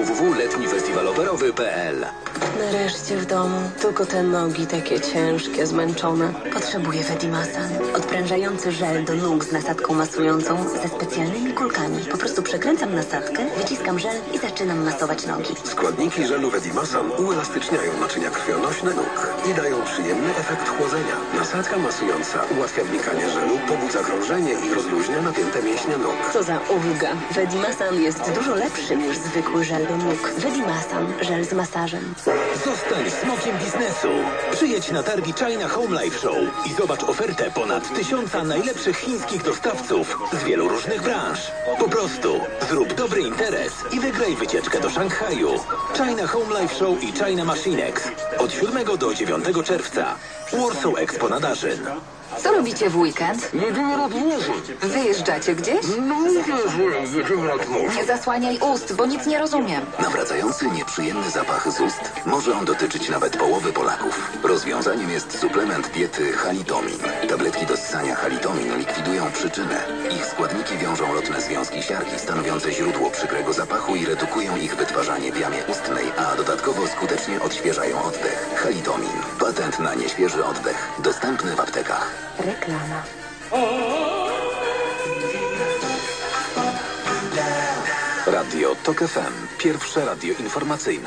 [SPEAKER 5] www.letnifestiwaloperowy.pl.
[SPEAKER 8] Nareszcie w domu. Tylko te nogi takie ciężkie, zmęczone. Potrzebuję Vedimasan. Odprężający żel do nóg z nasadką masującą ze specjalnymi kulkami. Po prostu przekręcam nasadkę, wyciskam żel i zaczynam masować nogi.
[SPEAKER 12] Składniki żelu Vedimasan uelastyczniają naczynia krwionośne nóg i dają przyjemny efekt chłodzenia. Nasadka masująca ułatwia wnikanie żelu, pobudza krążenie i rozluźnia napięte mięśnie nóg.
[SPEAKER 8] Co za ulga. Vedimasan jest dużo lepszy niż zwykły żel do nóg. Vedimasan, żel z masażem.
[SPEAKER 11] Zostań smokiem biznesu. Przyjedź na targi China Home Life Show i zobacz ofertę ponad 1000 najlepszych chińskich dostawców z wielu różnych branż. Po prostu zrób dobry interes i wygraj wycieczkę do Szanghaju. China Home Life Show i China Machine X od 7 do 9 czerwca. Warsaw Expo na Darzyn.
[SPEAKER 21] Co robicie w weekend?
[SPEAKER 12] Jedynie nad morze.
[SPEAKER 21] Wyjeżdżacie gdzieś?
[SPEAKER 12] No jedziemy nad morze.
[SPEAKER 21] Nie zasłaniaj ust, bo nic nie rozumiem.
[SPEAKER 5] Nawracający nieprzyjemny zapach z ust może on dotyczyć nawet połowy Polaków. Rozwiązaniem jest suplement diety Halitomin. Tabletki do ssania Halitomin likwidują przyczynę. Ich składniki wiążą lotne związki siarki stanowiące źródło przykrego zapachu i redukują ich wytwarzanie w jamie ustnej, a dodatkowo skutecznie odświeżają oddech. Halitomin. Patent na nieświeży oddech. Dostępny w aptekach.
[SPEAKER 8] Reklama.
[SPEAKER 5] Radio TOK FM. Pierwsze radio informacyjne.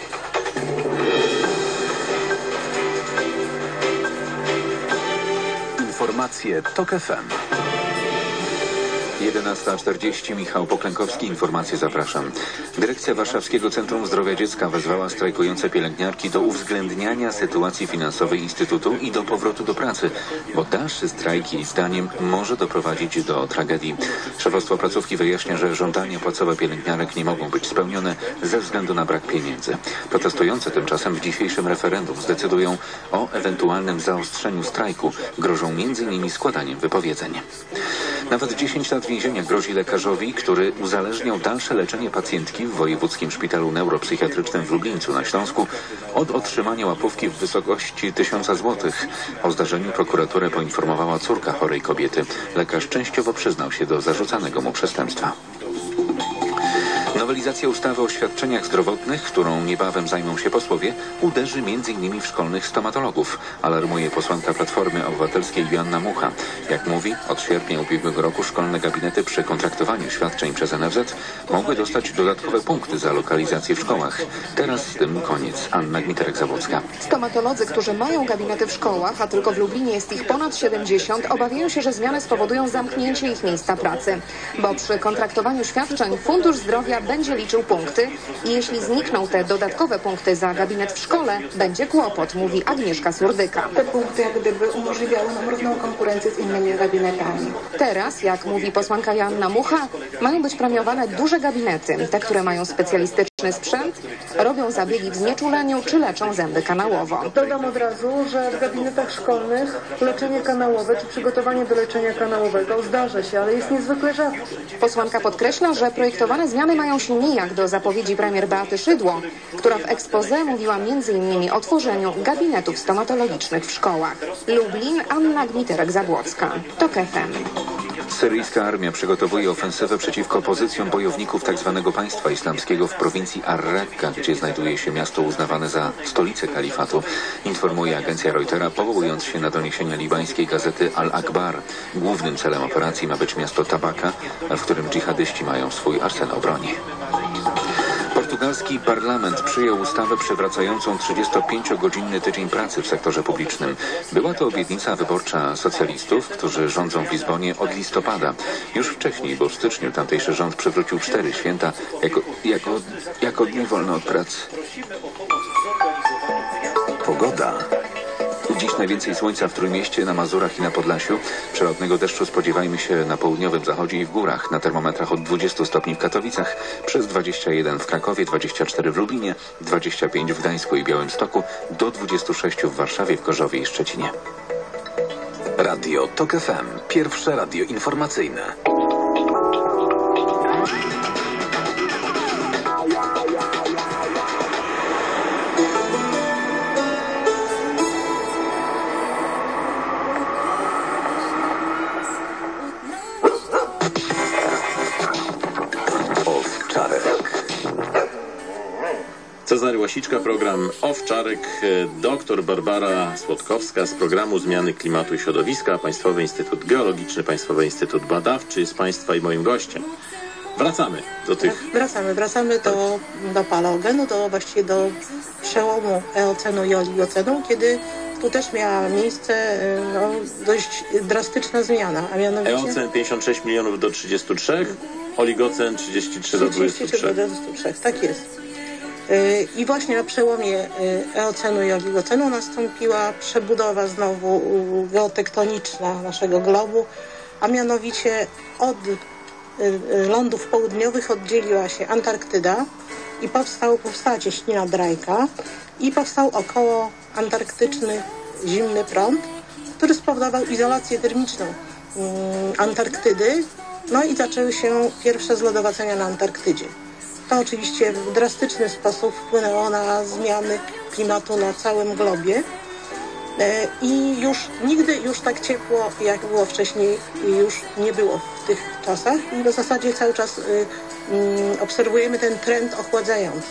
[SPEAKER 5] Informacje TOK FM.
[SPEAKER 1] 11:40. Michał Poklękowski. Informacje zapraszam. Dyrekcja Warszawskiego Centrum Zdrowia Dziecka wezwała strajkujące pielęgniarki do uwzględniania sytuacji finansowej Instytutu i do powrotu do pracy, bo dalszy strajk jej zdaniem może doprowadzić do tragedii. Szefostwo placówki wyjaśnia, że żądania płacowe pielęgniarek nie mogą być spełnione ze względu na brak pieniędzy. Protestujące tymczasem w dzisiejszym referendum zdecydują o ewentualnym zaostrzeniu strajku. Grożą m.in. składaniem wypowiedzeń. Nawet 10 lat więzienia grozi lekarzowi, który uzależniał dalsze leczenie pacjentki w Wojewódzkim Szpitalu Neuropsychiatrycznym w Lublińcu na Śląsku od otrzymania łapówki w wysokości 1000 zł. O zdarzeniu prokuraturę poinformowała córka chorej kobiety. Lekarz częściowo przyznał się do zarzucanego mu przestępstwa. Nowelizacja ustawy o świadczeniach zdrowotnych, którą niebawem zajmą się posłowie, uderzy m.in. w szkolnych stomatologów, alarmuje posłanka Platformy Obywatelskiej Joanna Mucha. Jak mówi, od sierpnia ubiegłego roku szkolne gabinety przy kontraktowaniu świadczeń przez NFZ mogły dostać dodatkowe punkty za lokalizację w szkołach. Teraz z tym koniec. Anna Gmiterek-Zawłocka.
[SPEAKER 2] Stomatolodzy, którzy mają gabinety w szkołach, a tylko w Lublinie jest ich ponad 70, obawiają się, że zmiany spowodują zamknięcie ich miejsca pracy. Bo przy kontraktowaniu świadczeń Fundusz Zdrowia będzie
[SPEAKER 3] będzie liczył punkty i jeśli znikną te dodatkowe punkty za gabinet w szkole, będzie kłopot, mówi Agnieszka Surdyka.
[SPEAKER 7] Te punkty jak gdyby umożliwiały nam równą konkurencję z innymi gabinetami.
[SPEAKER 3] Teraz, jak mówi posłanka Joanna Mucha, mają być premiowane duże gabinety, te, które mają specjalistyczny sprzęt, robią zabiegi w znieczuleniu czy leczą zęby kanałowo.
[SPEAKER 2] Dodam od razu, że w gabinetach szkolnych leczenie kanałowe czy przygotowanie do leczenia kanałowego zdarza się, ale jest niezwykle rzadkie.
[SPEAKER 3] Posłanka podkreśla, że projektowane zmiany mają się nijak do zapowiedzi premier Beaty Szydło, która w exposé mówiła m.in. o tworzeniu gabinetów stomatologicznych w szkołach. Lublin, Anna Gmiterek-Zabłocka. TOK FM.
[SPEAKER 1] Syryjska armia przygotowuje ofensywę przeciwko pozycjom bojowników tzw. państwa islamskiego w prowincji Ar-Rakka, gdzie znajduje się miasto uznawane za stolicę kalifatu, informuje agencja Reutera, powołując się na doniesienia libańskiej gazety Al-Akbar. Głównym celem operacji ma być miasto Tabaka, w którym dżihadyści mają swój arsenał broni. Portugalski parlament przyjął ustawę przywracającą 35-godzinny tydzień pracy w sektorze publicznym. Była to obietnica wyborcza socjalistów, którzy rządzą w Lizbonie od listopada. Już wcześniej, bo w styczniu tamtejszy rząd przywrócił 4 święta jako dni wolne od pracy.
[SPEAKER 5] Pogoda.
[SPEAKER 1] Dziś najwięcej słońca w Trójmieście, na Mazurach i na Podlasiu. Przelotnego deszczu spodziewajmy się na południowym zachodzie i w górach. Na termometrach od 20 stopni w Katowicach, przez 21 w Krakowie, 24 w Lublinie, 25 w Gdańsku i Białymstoku, do 26 w Warszawie, w Gorzowie i Szczecinie.
[SPEAKER 5] Radio TOK FM. Pierwsze radio informacyjne.
[SPEAKER 6] Cezary Łasiczka, program Owczarek, dr Barbara Słodkowska z programu Zmiany Klimatu i Środowiska, Państwowy Instytut Geologiczny, Państwowy Instytut Badawczy z Państwa i moim gościem. Wracamy do tych...
[SPEAKER 7] Wracamy do paleogenu, właściwie do przełomu eocenu i oligocenu, kiedy tu też miała miejsce dość drastyczna zmiana, a mianowicie...
[SPEAKER 6] Eocen 56 milionów do 33, oligocen 33 do 23.
[SPEAKER 7] Tak jest. I właśnie na przełomie eocenu i oligocenu nastąpiła przebudowa znowu geotektoniczna naszego globu, a mianowicie od lądów południowych oddzieliła się Antarktyda i powstała cieśnina Drajka i powstał około antarktyczny zimny prąd, który spowodował izolację termiczną Antarktydy, no i zaczęły się pierwsze zlodowacenia na Antarktydzie. To oczywiście w drastyczny sposób wpłynęło na zmiany klimatu na całym globie i nigdy tak ciepło, jak było wcześniej, już nie było w tych czasach i w zasadzie cały czas obserwujemy ten trend ochładzający.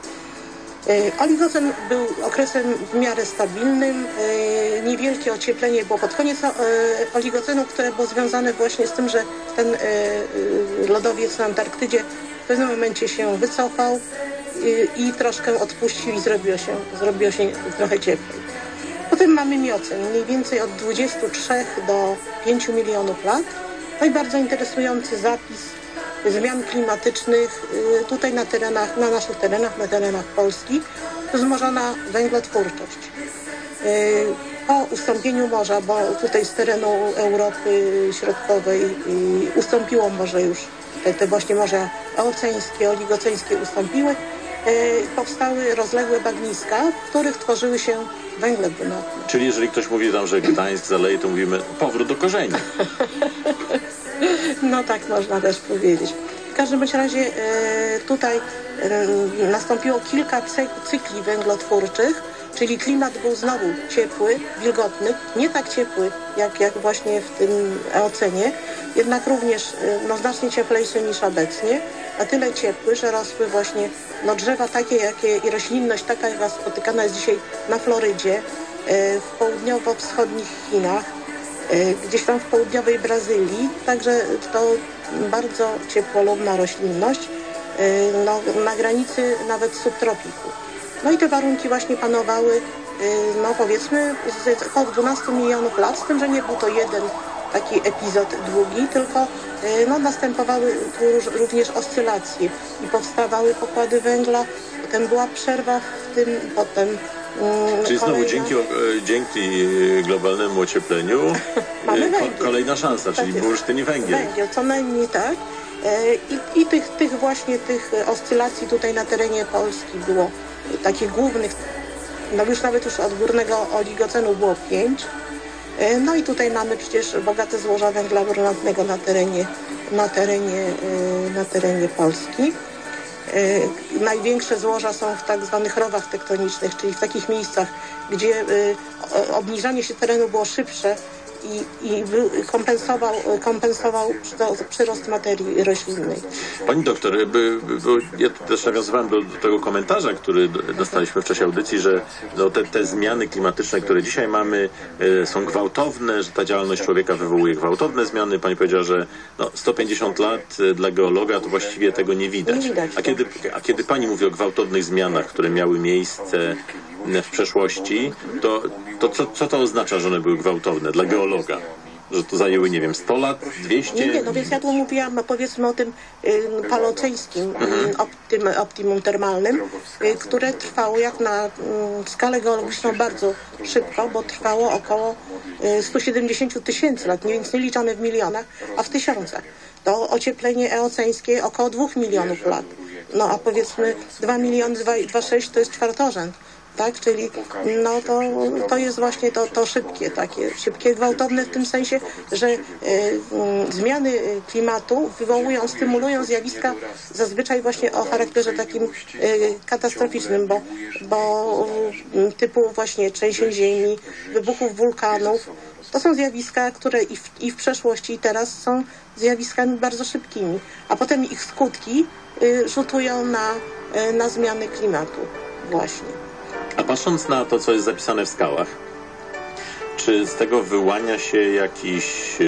[SPEAKER 7] Oligocen był okresem w miarę stabilnym, niewielkie ocieplenie było pod koniec oligocenu, które było związane właśnie z tym, że ten lodowiec na Antarktydzie w pewnym momencie się wycofał i troszkę odpuścił i zrobiło się trochę cieplej. Potem mamy miocen, mniej więcej od 23 do 5 milionów lat. No i bardzo interesujący zapis zmian klimatycznych tutaj na naszych terenach, na terenach Polski, wzmożona węglotwórczość. Po ustąpieniu morza, bo tutaj z terenu Europy Środkowej ustąpiło morze już, te właśnie morza eoceńskie, oligoceńskie ustąpiły, powstały rozległe bagniska, w których tworzyły się węgle brunatne.
[SPEAKER 6] Czyli jeżeli ktoś mówi tam, że Gdańsk zaleje, to mówimy powrót do korzeni.
[SPEAKER 7] No tak można też powiedzieć. W każdym razie tutaj nastąpiło kilka cykli węglotwórczych, czyli klimat był znowu ciepły, wilgotny, nie tak ciepły jak właśnie w tym eocenie, jednak również znacznie cieplejszy niż obecnie, a tyle ciepły, że rosły właśnie drzewa takie i roślinność taka, jaka spotykana jest dzisiaj na Florydzie, w południowo-wschodnich Chinach, gdzieś tam w południowej Brazylii, także to bardzo ciepłolubna roślinność, na granicy nawet subtropiku. No i te warunki właśnie panowały, powiedzmy, około 12 milionów lat, z tym, że nie był to jeden taki epizod długi, tylko no, następowały tu również oscylacje i powstawały pokłady węgla, potem była przerwa w tym, potem
[SPEAKER 6] Czyli znowu dzięki globalnemu ociepleniu kolejna szansa, czyli bursztyn i węgiel.
[SPEAKER 7] Węgiel, co najmniej tak. I tych oscylacji tutaj na terenie Polski było takich głównych, no już od górnego oligocenu było 5. No i tutaj mamy przecież bogate złoża węgla brunatnego na terenie Polski. Największe złoża są w tak zwanych rowach tektonicznych, czyli w takich miejscach, gdzie obniżanie się terenu było szybsze i kompensował przyrost materii roślinnej.
[SPEAKER 6] Pani doktor, ja też nawiązywałem do tego komentarza, który dostaliśmy w czasie audycji, że no, te zmiany klimatyczne, które dzisiaj mamy, są gwałtowne, że ta działalność człowieka wywołuje gwałtowne zmiany. Pani powiedziała, że no, 150 lat dla geologa to właściwie tego nie widać. A kiedy pani mówi o gwałtownych zmianach, które miały miejsce w przeszłości, to co to oznacza, że one były gwałtowne dla geologa? Że to zajęły, nie wiem, 100 lat, 200?
[SPEAKER 7] Nie, no więc ja tu mówiłam, powiedzmy o tym paleoceńskim optimum termalnym, które trwało jak na skalę geologiczną bardzo szybko, bo trwało około 170 000 lat, więc nie liczone w milionach, a w tysiącach. To ocieplenie eoceńskie około 2 milionów lat. No a powiedzmy 2 miliony 2,6 to jest czwartorzęd. Tak, czyli no to jest właśnie to szybkie, gwałtowne w tym sensie, że zmiany klimatu stymulują zjawiska zazwyczaj właśnie o charakterze takim katastroficznym, bo typu właśnie trzęsień ziemi, wybuchów wulkanów. To są zjawiska, które i w przeszłości i teraz są zjawiskami bardzo szybkimi, a potem ich skutki rzutują na zmiany klimatu właśnie.
[SPEAKER 6] A patrząc na to, co jest zapisane w skałach, czy z tego wyłania się jakiś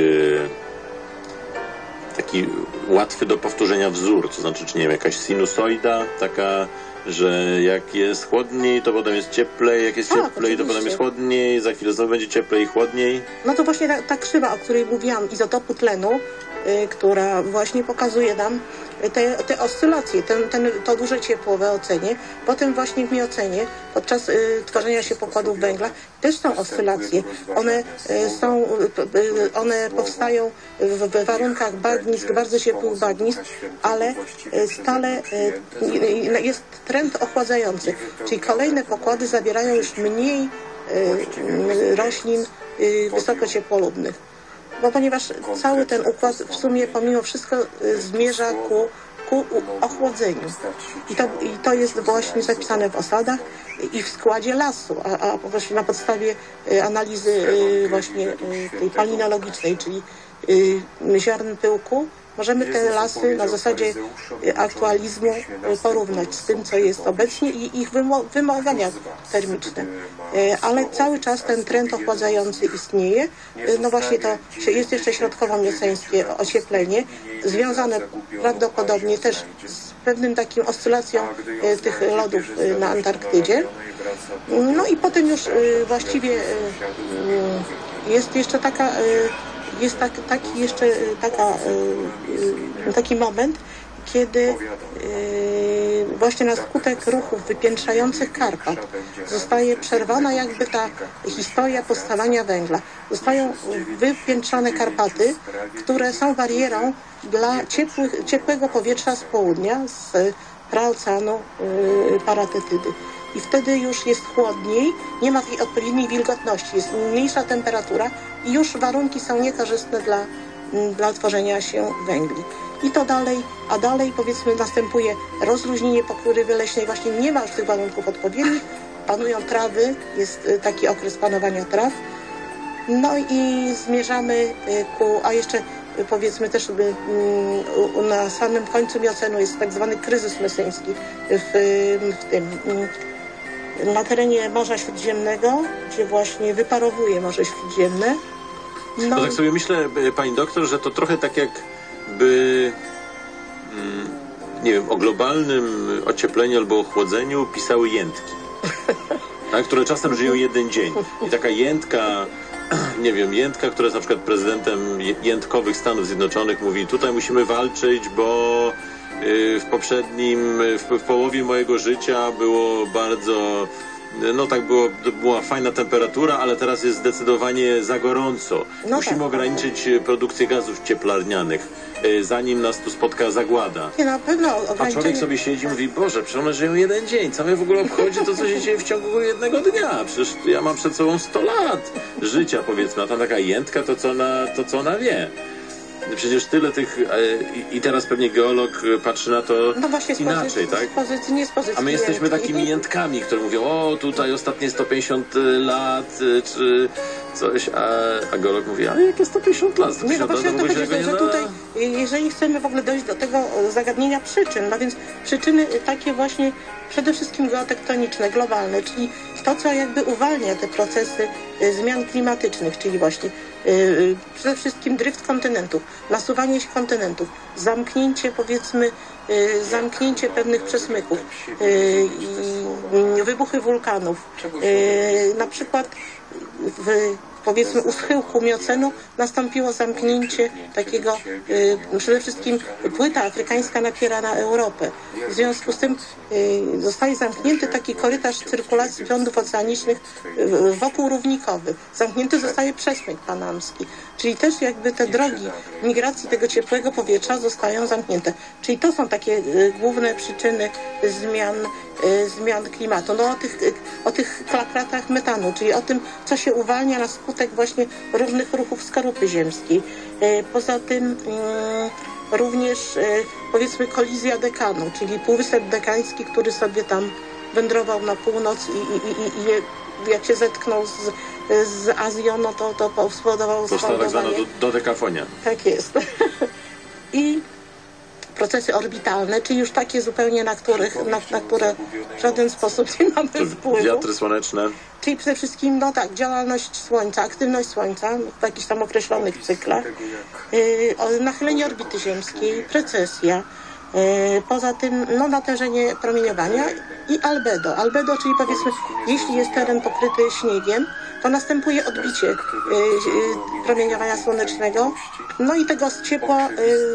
[SPEAKER 6] taki łatwy do powtórzenia wzór? To znaczy, czy nie wiem, jakaś sinusoida taka, że jak jest chłodniej, to potem jest cieplej, jak jest cieplej, to potem jest chłodniej, za chwilę znowu będzie cieplej i chłodniej?
[SPEAKER 7] No to właśnie ta krzywa, o której mówiłam, izotopu tlenu, która właśnie pokazuje nam te oscylacje, to duże ciepło w eocenie, potem właśnie w miocenie, podczas tworzenia się pokładów węgla, też są oscylacje. One powstają w warunkach bagnisk, bardzo ciepłych bagnisk, ale stale jest trend ochładzający, czyli kolejne pokłady zawierają już mniej roślin wysokociepłolubnych. Bo ponieważ cały ten układ w sumie pomimo wszystko zmierza ku ochłodzeniu. I to jest właśnie zapisane w osadach i w składzie lasu, a właśnie na podstawie analizy właśnie tej palinologicznej, czyli ziarn pyłku, możemy te lasy na zasadzie aktualizmu porównać z tym, co jest obecnie i ich wymagania termiczne. Ale cały czas ten trend ochładzający istnieje. No właśnie to jest jeszcze środkowo-mioceńskie ocieplenie, związane prawdopodobnie też z pewnym takim oscylacją tych lodów na Antarktydzie. No i potem już właściwie jest jeszcze taka taki moment, kiedy właśnie na skutek ruchów wypiętrzających Karpat zostaje przerwana jakby ta historia powstawania węgla. Zostają wypiętrzane Karpaty, które są barierą dla ciepłego powietrza z południa, z praoceanu Paratetydy. I wtedy już jest chłodniej, nie ma tej odpowiedniej wilgotności, jest mniejsza temperatura i już warunki są niekorzystne dla tworzenia się węgli. I to dalej powiedzmy następuje rozluźnienie pokrywy leśnej, właśnie nie ma już tych warunków odpowiednich, panują trawy, jest taki okres panowania traw. No i zmierzamy a jeszcze powiedzmy też na samym końcu miocenu jest tak zwany kryzys mesyński na terenie Morza Śródziemnego, gdzie właśnie wyparowuje Morze Śródziemne.
[SPEAKER 6] No tak sobie myślę, pani doktor, że to trochę tak jakby nie wiem, o globalnym ociepleniu albo ochłodzeniu pisały jętki, tak, które czasem żyją jeden dzień. I taka jętka nie wiem, Jędka, która jest na przykład prezydentem jędkowych Stanów Zjednoczonych, mówi, tutaj musimy walczyć, bo w połowie mojego życia było bardzo, była fajna temperatura, ale teraz jest zdecydowanie za gorąco. Musimy ograniczyć produkcję gazów cieplarnianych, zanim nas tu spotka zagłada.
[SPEAKER 7] Nie, na pewno
[SPEAKER 6] A człowiek sobie siedzi i mówi, Boże, przecież one żyją jeden dzień, co mnie w ogóle obchodzi to, co się dzieje w ciągu jednego dnia. Przecież ja mam przed sobą 100 lat życia, powiedzmy, a tam taka Jędka, to co ona wie. Przecież tyle tych... I teraz pewnie geolog patrzy na to inaczej, tak? A my jesteśmy takimi Jędkami, które mówią, o, tutaj ostatnie 150 lat, czy coś, a geolog mówi, ale jakie 150 lat? 150
[SPEAKER 7] nie, no właśnie
[SPEAKER 6] lat,
[SPEAKER 7] to chodzi, że tutaj, jeżeli chcemy w ogóle dojść do tego zagadnienia przyczyn, no więc przyczyny takie właśnie przede wszystkim geotektoniczne, globalne, czyli to, co jakby uwalnia te procesy zmian klimatycznych, czyli właśnie przede wszystkim dryft kontynentów, nasuwanie się kontynentów, zamknięcie, powiedzmy, zamknięcie pewnych przesmyków, wybuchy wulkanów, na przykład powiedzmy u schyłku miocenu nastąpiło zamknięcie takiego, przede wszystkim płyta afrykańska napiera na Europę. W związku z tym zostaje zamknięty taki korytarz cyrkulacji prądów oceanicznych wokół równikowy. Zamknięty zostaje przesmyk panamski. Czyli też jakby te drogi migracji tego ciepłego powietrza zostają zamknięte. Czyli to są takie główne przyczyny zmian klimatu. No o tych klapratach metanu, czyli o tym, co się uwalnia na skutek właśnie różnych ruchów skorupy ziemskiej. Poza tym również powiedzmy kolizja dekanu, czyli półwysep dekański, który sobie tam wędrował na północ i jak się zetknął z Azją, no to spowodowało
[SPEAKER 6] powstała tak zwana dodekafonia.
[SPEAKER 7] Tak jest. I procesy orbitalne, czyli już takie zupełnie, na które w żaden sposób nie mamy wpływu.
[SPEAKER 6] Wiatry słoneczne.
[SPEAKER 7] Czyli przede wszystkim, no tak, działalność Słońca, aktywność Słońca w jakichś tam określonych cyklach, nachylenie orbity ziemskiej, precesja, poza tym natężenie promieniowania i albedo. Albedo, czyli powiedzmy, jeśli jest teren pokryty śniegiem, to następuje odbicie promieniowania słonecznego, no i tego ciepła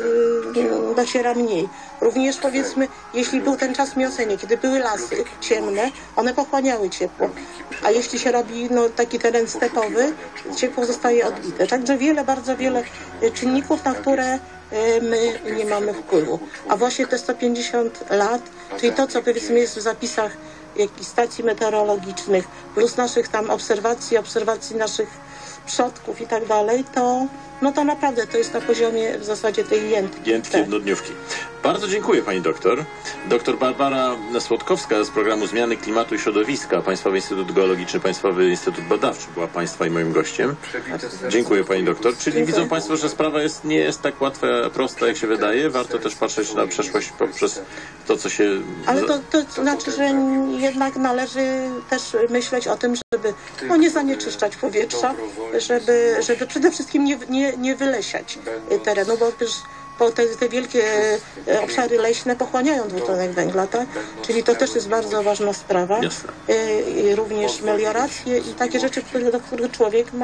[SPEAKER 7] dociera mniej. Również powiedzmy, jeśli był ten czas miocenie, kiedy były lasy ciemne, one pochłaniały ciepło, a jeśli się robi taki teren stepowy, ciepło zostaje odbite. Także bardzo wiele czynników, na które my nie mamy wpływu. A właśnie te 150 lat, czyli to, co powiedzmy jest w zapisach jakichś stacji meteorologicznych, plus naszych tam obserwacji naszych przodków i tak dalej, to naprawdę to jest na poziomie w zasadzie tej Jędki.
[SPEAKER 6] Jędki jednodniówki. Bardzo dziękuję pani doktor. Doktor Barbara Słodkowska z programu Zmiany Klimatu i Środowiska, Państwowy Instytut Geologiczny, Państwowy Instytut Badawczy była państwa i moim gościem. Dziękuję pani doktor. Czyli widzą państwo, że sprawa nie jest tak łatwa, prosta jak się wydaje. Warto też patrzeć na przeszłość poprzez to, co się...
[SPEAKER 7] Ale to znaczy, że jednak należy też myśleć o tym, żeby nie zanieczyszczać powietrza, żeby przede wszystkim nie wylesiać terenu, bo przecież te wielkie obszary leśne pochłaniają dwutlenek węgla, tak? Czyli to też jest bardzo ważna sprawa. I również melioracje i takie rzeczy, do których człowiek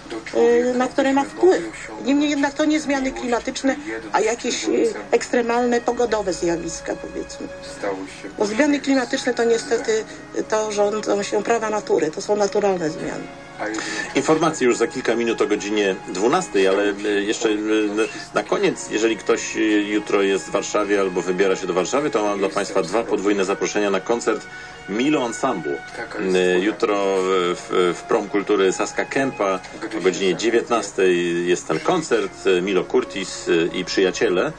[SPEAKER 7] na które ma wpływ. Niemniej jednak to nie zmiany klimatyczne, a jakieś ekstremalne pogodowe zjawiska, powiedzmy. Bo zmiany klimatyczne to niestety rządzą się prawa natury, to są naturalne zmiany.
[SPEAKER 6] Informacje już za kilka minut o godzinie 12, ale jeszcze na koniec, jeżeli ktoś jutro jest w Warszawie albo wybiera się do Warszawy, to mam dla państwa 2 podwójne zaproszenia na koncert Milo Ensemble. Jutro w Prom Kultury Saska Kępa o godzinie 19 jest ten koncert, Milo Curtis i przyjaciele.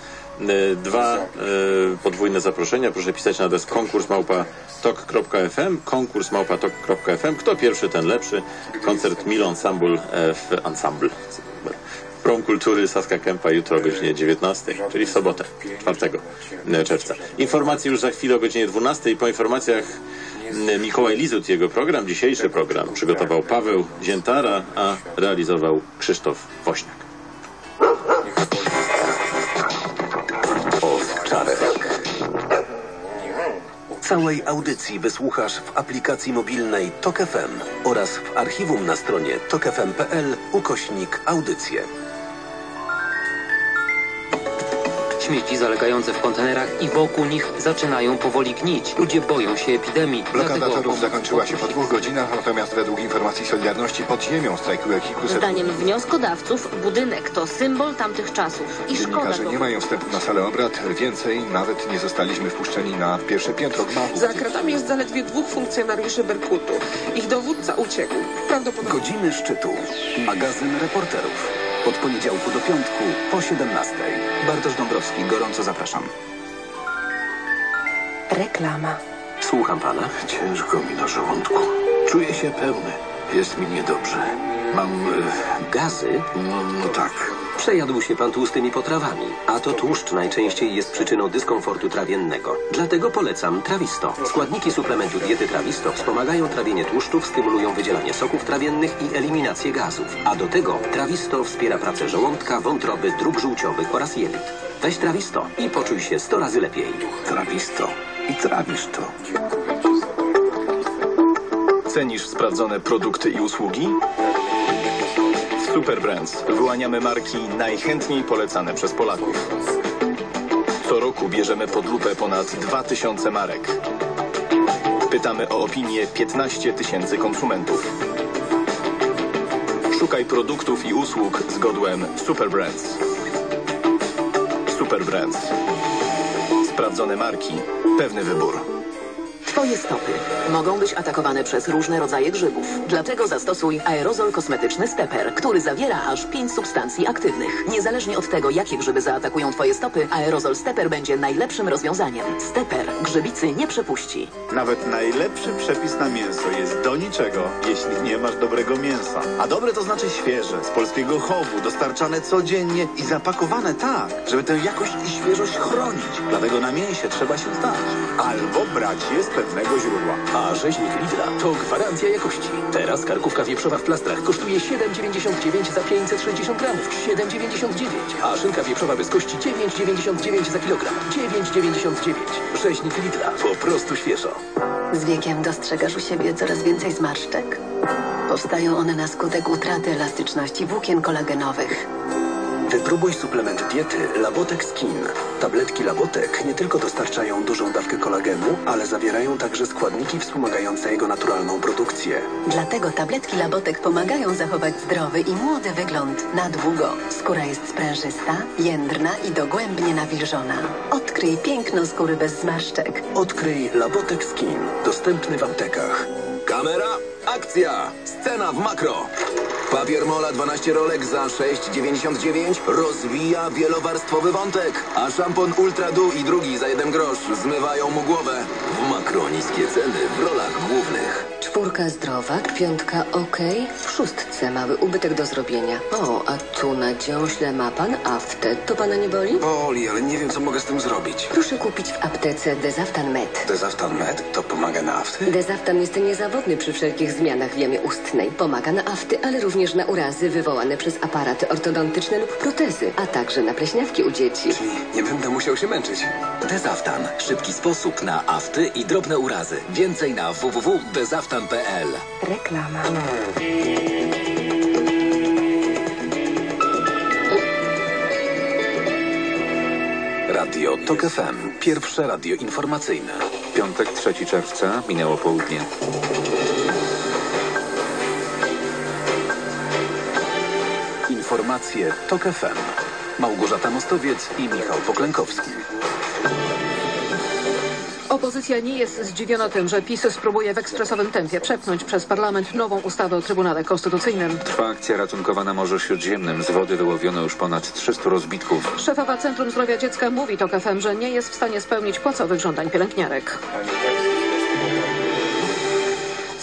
[SPEAKER 6] 2 podwójne zaproszenia. Proszę pisać na adres konkurs@tok.fm, konkurs@tok.fm. Kto pierwszy, ten lepszy. Koncert Milo Ensemble w Ensemble. Prom Kultury Saska Kępa jutro o godzinie 19, czyli w sobotę, 4 czerwca. Informacje już za chwilę o godzinie 12 i po informacjach Mikołaj Lizut, jego program, dzisiejszy program przygotował Paweł Ziętara, a realizował Krzysztof Woźniak.
[SPEAKER 12] Całej audycji wysłuchasz w aplikacji mobilnej TOK FM oraz w archiwum na stronie tokfm.pl/audycje.
[SPEAKER 4] Śmieci zalegające w kontenerach i wokół nich zaczynają powoli gnić. Ludzie boją się epidemii.
[SPEAKER 22] Blokada torów zakończyła się po 2 godzinach, natomiast według informacji Solidarności pod ziemią strajkuje kilkuset...
[SPEAKER 23] Zdaniem wnioskodawców budynek to symbol tamtych czasów i szkoda.
[SPEAKER 22] Dziennikarze nie mają wstępu na salę obrad. Więcej, nawet nie zostaliśmy wpuszczeni na pierwsze piętro gmachu.
[SPEAKER 24] Za kratami jest zaledwie 2 funkcjonariuszy Berkutu. Ich dowódca uciekł. Prawdopodobnie...
[SPEAKER 12] Godziny szczytu. Magazyn reporterów. Od poniedziałku do piątku po 17.
[SPEAKER 25] Bartosz Dąbrowski, gorąco zapraszam.
[SPEAKER 21] Reklama.
[SPEAKER 12] Słucham pana.
[SPEAKER 25] Ciężko mi na żołądku. Czuję się pełny. Jest mi niedobrze. Mam
[SPEAKER 12] Gazy?
[SPEAKER 25] No tak.
[SPEAKER 12] Przejadł się pan tłustymi potrawami, a to tłuszcz najczęściej jest przyczyną dyskomfortu trawiennego. Dlatego polecam Trawisto. Składniki suplementu diety Trawisto wspomagają trawienie tłuszczów, stymulują wydzielanie soków trawiennych i eliminację gazów. A do tego Trawisto wspiera pracę żołądka, wątroby, dróg żółciowych oraz jelit. Weź Trawisto i poczuj się 100 razy lepiej.
[SPEAKER 25] Trawisto i trawisz to.
[SPEAKER 26] Cenisz sprawdzone produkty i usługi? W Super Brands wyłaniamy marki najchętniej polecane przez Polaków. Co roku bierzemy pod lupę ponad 2000 marek. Pytamy o opinię 15 000 konsumentów. Szukaj produktów i usług z godłem Super Brands. Super Brands. Sprawdzone marki, pewny wybór.
[SPEAKER 27] Twoje stopy mogą być atakowane przez różne rodzaje grzybów. Dlatego zastosuj aerozol kosmetyczny Stepper, który zawiera aż 5 substancji aktywnych. Niezależnie od tego, jakie grzyby zaatakują twoje stopy, aerozol Stepper będzie najlepszym rozwiązaniem. Stepper grzybicy nie przepuści.
[SPEAKER 28] Nawet najlepszy przepis na mięso jest do niczego, jeśli nie masz dobrego mięsa. A dobre to znaczy świeże, z polskiego chowu, dostarczane codziennie i zapakowane tak, żeby tę jakość i świeżość chronić. Dlatego na mięsie trzeba się znać. Albo brać je z pewnego źródła.
[SPEAKER 12] A rzeźnik Lidla to gwarancja jakości. Teraz karkówka wieprzowa w plastrach kosztuje 7,99 za 560 gramów. 7,99. A szynka wieprzowa bez kości 9,99 za kilogram. 9,99. Rzeźnik Lidla. Po prostu świeżo.
[SPEAKER 8] Z wiekiem dostrzegasz u siebie coraz więcej zmarszczek? Powstają one na skutek utraty elastyczności włókien kolagenowych.
[SPEAKER 12] Wypróbuj suplement diety Labotek Skin. Tabletki Labotek nie tylko dostarczają dużą dawkę kolagenu, ale zawierają także składniki wspomagające jego naturalną produkcję.
[SPEAKER 8] Dlatego tabletki Labotek pomagają zachować zdrowy i młody wygląd na długo. Skóra jest sprężysta, jędrna i dogłębnie nawilżona. Odkryj piękno skóry bez zmarszczek.
[SPEAKER 12] Odkryj Labotek Skin. Dostępny w aptekach.
[SPEAKER 5] Kamera, akcja! Scena w makro. Papier Mola 12 rolek za 6,99 rozwija wielowarstwowy wątek, a szampon Ultra Du i drugi za 1 grosz zmywają mu głowę. W makro niskie ceny w rolach głównych.
[SPEAKER 21] 4 zdrowa, 5 OK, w 6 mały ubytek do zrobienia. O, a tu na dziąśle ma pan aftę. To pana nie boli?
[SPEAKER 12] Boli, ale nie wiem, co mogę z tym zrobić.
[SPEAKER 21] Proszę kupić w aptece Dezaftan Med.
[SPEAKER 12] Dezaftan Med? To pomaga na afty?
[SPEAKER 21] Dezaftan jest niezawodny przy wszelkich zmianach w jamie ustnej. Pomaga na afty, ale również na urazy wywołane przez aparaty ortodontyczne lub protezy, a także na pleśniawki u dzieci.
[SPEAKER 12] Czyli nie będę musiał się męczyć.
[SPEAKER 5] Dezaftan. Szybki sposób na afty i drobne urazy. Więcej na www.dezaftan.pl.
[SPEAKER 21] Reklama.
[SPEAKER 12] Radio TOK FM. Pierwsze radio informacyjne.
[SPEAKER 1] Piątek, 3 czerwca, minęło południe.
[SPEAKER 12] Informacje TOK FM. Małgorzata Mostowiec i Michał Poklękowski.
[SPEAKER 2] Opozycja nie jest zdziwiona tym, że PiS spróbuje w ekspresowym tempie przepchnąć przez parlament nową ustawę o Trybunale Konstytucyjnym.
[SPEAKER 1] Trwa akcja ratunkowa na Morzu Śródziemnym. Z wody wyłowiono już ponad 300 rozbitków.
[SPEAKER 2] Szefowa Centrum Zdrowia Dziecka mówi TOK FM, że nie jest w stanie spełnić płacowych żądań pielęgniarek.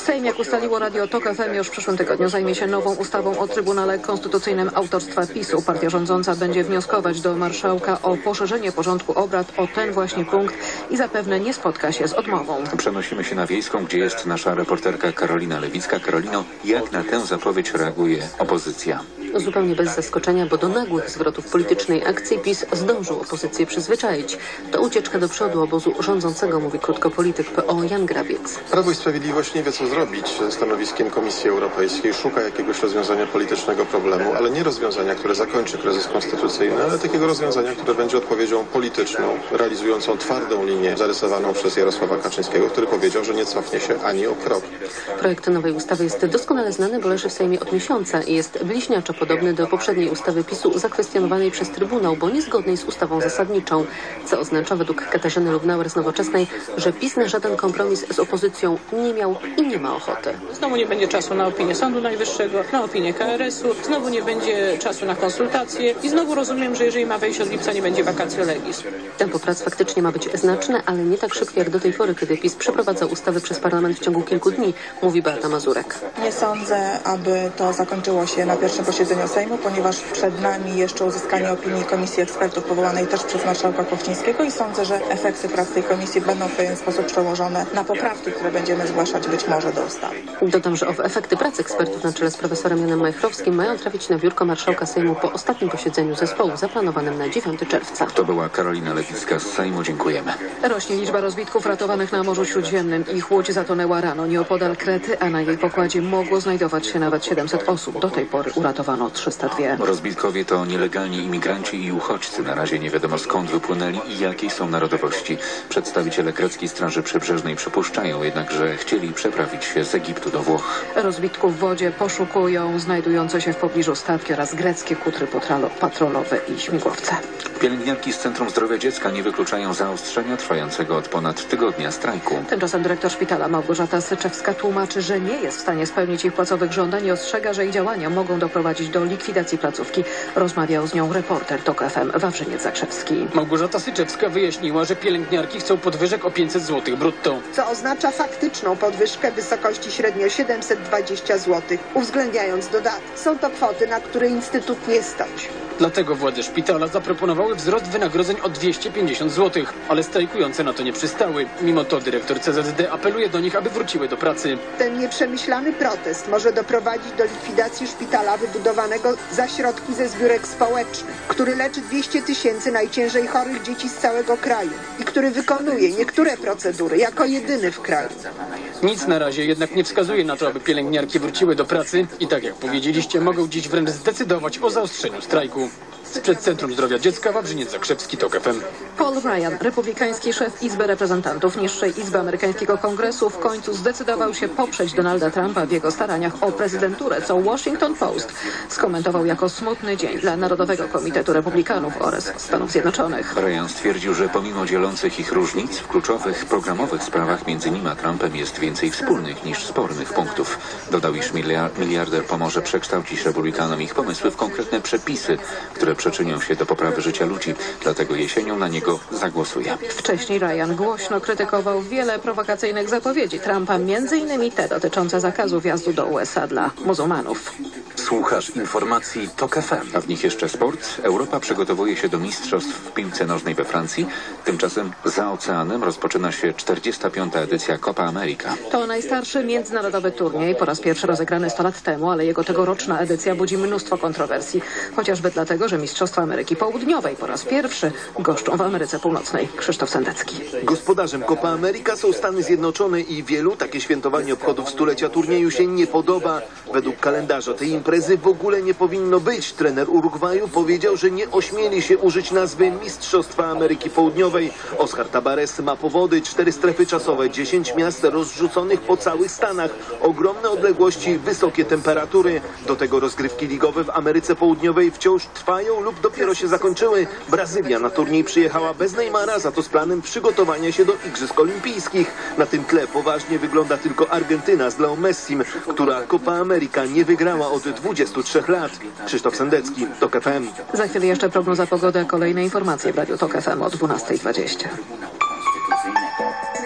[SPEAKER 2] Sejm, jak ustaliło Radio TOK FM, już w przyszłym tygodniu zajmie się nową ustawą o Trybunale Konstytucyjnym autorstwa PiS-u. Partia rządząca będzie wnioskować do marszałka o poszerzenie porządku obrad o ten właśnie punkt i zapewne nie spotka się z odmową.
[SPEAKER 1] Przenosimy się na Wiejską, gdzie jest nasza reporterka Karolina Lewicka. Karolino, jak na tę zapowiedź reaguje opozycja?
[SPEAKER 9] Zupełnie bez zaskoczenia, bo do nagłych zwrotów politycznej akcji PiS zdążył opozycję przyzwyczaić. To ucieczka do przodu obozu rządzącego, mówi krótko polityk PO Jan Grabiec.
[SPEAKER 10] Prawo i Sprawiedliwość nie wie, co zrobić ze stanowiskiem Komisji Europejskiej. Szuka jakiegoś rozwiązania politycznego problemu, ale nie rozwiązania, które zakończy kryzys konstytucyjny, ale takiego rozwiązania, które będzie odpowiedzią polityczną, realizującą twardą linię zarysowaną przez Jarosława Kaczyńskiego, który powiedział, że nie cofnie się ani o krok.
[SPEAKER 9] Projekt nowej ustawy jest doskonale znany, bo leży w Sejmie od miesiąca i jest bliźniaczo podobny do poprzedniej ustawy PiS-u zakwestionowanej przez Trybunał, bo niezgodnej z ustawą zasadniczą, co oznacza według Katarzyny Lubnauer z Nowoczesnej, że PiS na żaden kompromis z opozycją nie miał i nie ma ochoty.
[SPEAKER 13] Znowu nie będzie czasu na opinię Sądu Najwyższego, na opinię KRS-u, znowu nie będzie czasu na konsultacje i znowu rozumiem, że jeżeli ma wejść od lipca, nie będzie vacatio legis.
[SPEAKER 9] Tempo prac faktycznie ma być znaczne, ale nie tak szybko jak do tej pory, kiedy PiS przeprowadza ustawy przez parlament w ciągu kilku dni, mówi Beata Mazurek.
[SPEAKER 14] Nie sądzę, aby to zakończyło się na pierwszym posiedzeniu Sejmu, ponieważ przed nami jeszcze uzyskanie opinii Komisji Ekspertów powołanej też przez marszałka Kuchcińskiego i sądzę, że efekty prac tej komisji będą w pewien sposób przełożone na poprawki, które będziemy zgłaszać być może do ustawy.
[SPEAKER 9] Dodam, że owe efekty pracy ekspertów na czele z profesorem Janem Majchrowskim mają trafić na biurko marszałka Sejmu po ostatnim posiedzeniu zespołu zaplanowanym na 9 czerwca.
[SPEAKER 1] To była Karolina Lewicka z Sejmu. Dziękujemy.
[SPEAKER 2] Rośnie liczba rozbitków ratowanych na Morzu Śródziemnym. Ich łódź zatonęła rano nieopodal Krety, a na jej pokładzie mogło znajdować się nawet 700 osób. Do tej pory uratowano 302.
[SPEAKER 1] Rozbitkowie to nielegalni imigranci i uchodźcy. Na razie nie wiadomo, skąd wypłynęli i jakiej są narodowości. Przedstawiciele greckiej Straży Przybrzeżnej przypuszczają jednak, że chcieli przeprawić się z Egiptu do Włoch.
[SPEAKER 2] Rozbitków w wodzie poszukują znajdujące się w pobliżu statki oraz greckie kutry patrolowe i śmigłowce.
[SPEAKER 1] Pielęgniarki z Centrum Zdrowia Dziecka nie wykluczają zaostrzenia trwającego od ponad tygodnia strajku.
[SPEAKER 2] Tymczasem dyrektor szpitala Małgorzata Syczewska tłumaczy, że nie jest w stanie spełnić ich płacowych żądań i ostrzega, że ich działania mogą doprowadzić do likwidacji placówki. Rozmawiał z nią reporter TOK FM Wawrzyniec Zakrzewski.
[SPEAKER 16] Małgorzata Syczewska wyjaśniła, że pielęgniarki chcą podwyżek o 500 zł brutto.
[SPEAKER 17] Co oznacza faktyczną podwyżkę w wysokości średnio 720 zł, uwzględniając dodatki. Są to kwoty, na które Instytut nie stać.
[SPEAKER 16] Dlatego władze szpitala zaproponowały wzrost wynagrodzeń o 250 zł, ale strajkujące na to nie przystały. Mimo to dyrektor CZD apeluje do nich, aby wróciły do pracy.
[SPEAKER 17] Ten nieprzemyślany protest może doprowadzić do likwidacji szpitala wybudowanego za środki ze zbiórek społecznych, który leczy 200 000 najciężej chorych dzieci z całego kraju i który wykonuje niektóre procedury jako jedyny w kraju.
[SPEAKER 16] Nic na razie jednak nie wskazuje na to, aby pielęgniarki wróciły do pracy i tak jak powiedzieliście, mogą dziś wręcz zdecydować o zaostrzeniu strajku. Sprzed Centrum Zdrowia Dziecka Wawrzyniec Zakrzewski, TOK FM.
[SPEAKER 2] Paul Ryan, republikański szef Izby Reprezentantów, niższej Izby Amerykańskiego Kongresu, w końcu zdecydował się poprzeć Donalda Trumpa w jego staraniach o prezydenturę, co Washington Post skomentował jako smutny dzień dla Narodowego Komitetu Republikanów oraz Stanów Zjednoczonych.
[SPEAKER 1] Ryan stwierdził, że pomimo dzielących ich różnic, w kluczowych programowych sprawach między nim a Trumpem jest więcej wspólnych niż spornych punktów. Dodał, iż miliarder pomoże przekształcić republikanom ich pomysły w konkretne przepisy, które przyczynią się do poprawy życia ludzi, dlatego jesienią na niego zagłosuje.
[SPEAKER 2] Wcześniej Ryan głośno krytykował wiele prowokacyjnych zapowiedzi Trumpa, m.in. te dotyczące zakazu wjazdu do USA dla muzułmanów.
[SPEAKER 1] Słuchasz informacji TOK FM. A w nich jeszcze sport. Europa przygotowuje się do mistrzostw w piłce nożnej we Francji. Tymczasem za oceanem rozpoczyna się 45. edycja Copa America.
[SPEAKER 2] To najstarszy międzynarodowy turniej, po raz pierwszy rozegrany 100 lat temu, ale jego tegoroczna edycja budzi mnóstwo kontrowersji. Chociażby dlatego, że Mistrzostwa Ameryki Południowej po raz pierwszy goszczą w Ameryce Północnej. Krzysztof Sendecki.
[SPEAKER 18] Gospodarzem Copa America są Stany Zjednoczone i wielu takie świętowanie obchodów stulecia turnieju się nie podoba. Według kalendarza tej imprezy w ogóle nie powinno być. Trener Urugwaju powiedział, że nie ośmieli się użyć nazwy Mistrzostwa Ameryki Południowej. Oscar Tabares ma powody, 4 strefy czasowe, 10 miast rozrzuconych po całych Stanach, ogromne odległości, wysokie temperatury. Do tego rozgrywki ligowe w Ameryce Południowej wciąż trwają lub dopiero się zakończyły. Brazylia na turniej przyjechała bez Neymara, za to z planem przygotowania się do Igrzysk Olimpijskich. Na tym tle poważnie wygląda tylko Argentyna z Leo Messim, która Copa America nie wygrała od 23 lat. Krzysztof Sendecki, TOK FM.
[SPEAKER 2] Za chwilę jeszcze prognoza pogody, a kolejne informacje w Radiu TOK FM o 12:20.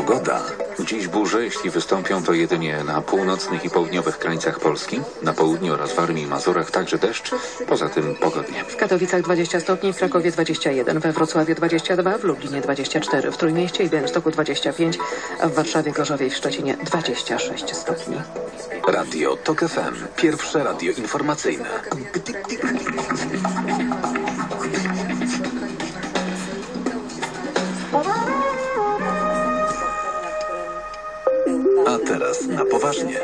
[SPEAKER 5] Pogoda.
[SPEAKER 1] Dziś burze, jeśli wystąpią, to jedynie na północnych i południowych krańcach Polski. Na południu oraz Warmii i Mazurach także deszcz, poza tym pogodnie.
[SPEAKER 2] W Katowicach 20 stopni, w Krakowie 21, we Wrocławiu 22, w Lublinie 24, w Trójmieście i Białymstoku 25, a w Warszawie, Gorzowie i w Szczecinie 26 stopni.
[SPEAKER 5] Radio TOK FM. Pierwsze radio informacyjne. A teraz na poważnie.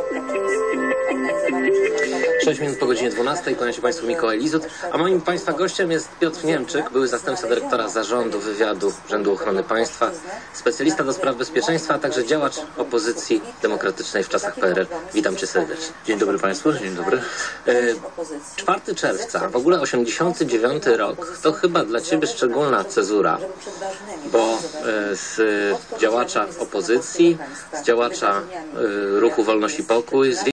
[SPEAKER 3] 6 minut po godzinie 12. Kłania się Państwu Mikołaj Lizut, a moim Państwa gościem jest Piotr Niemczyk, były zastępca dyrektora Zarządu Wywiadu Urzędu Ochrony Państwa, specjalista do spraw bezpieczeństwa, a także działacz opozycji demokratycznej w czasach PRL. Witam Cię serdecznie.
[SPEAKER 4] Dzień dobry Państwu, dzień dobry.
[SPEAKER 3] 4 czerwca, w ogóle 89 rok, to chyba dla Ciebie szczególna cezura, bo z działacza opozycji, z działacza ruchu Wolność i Pokój, z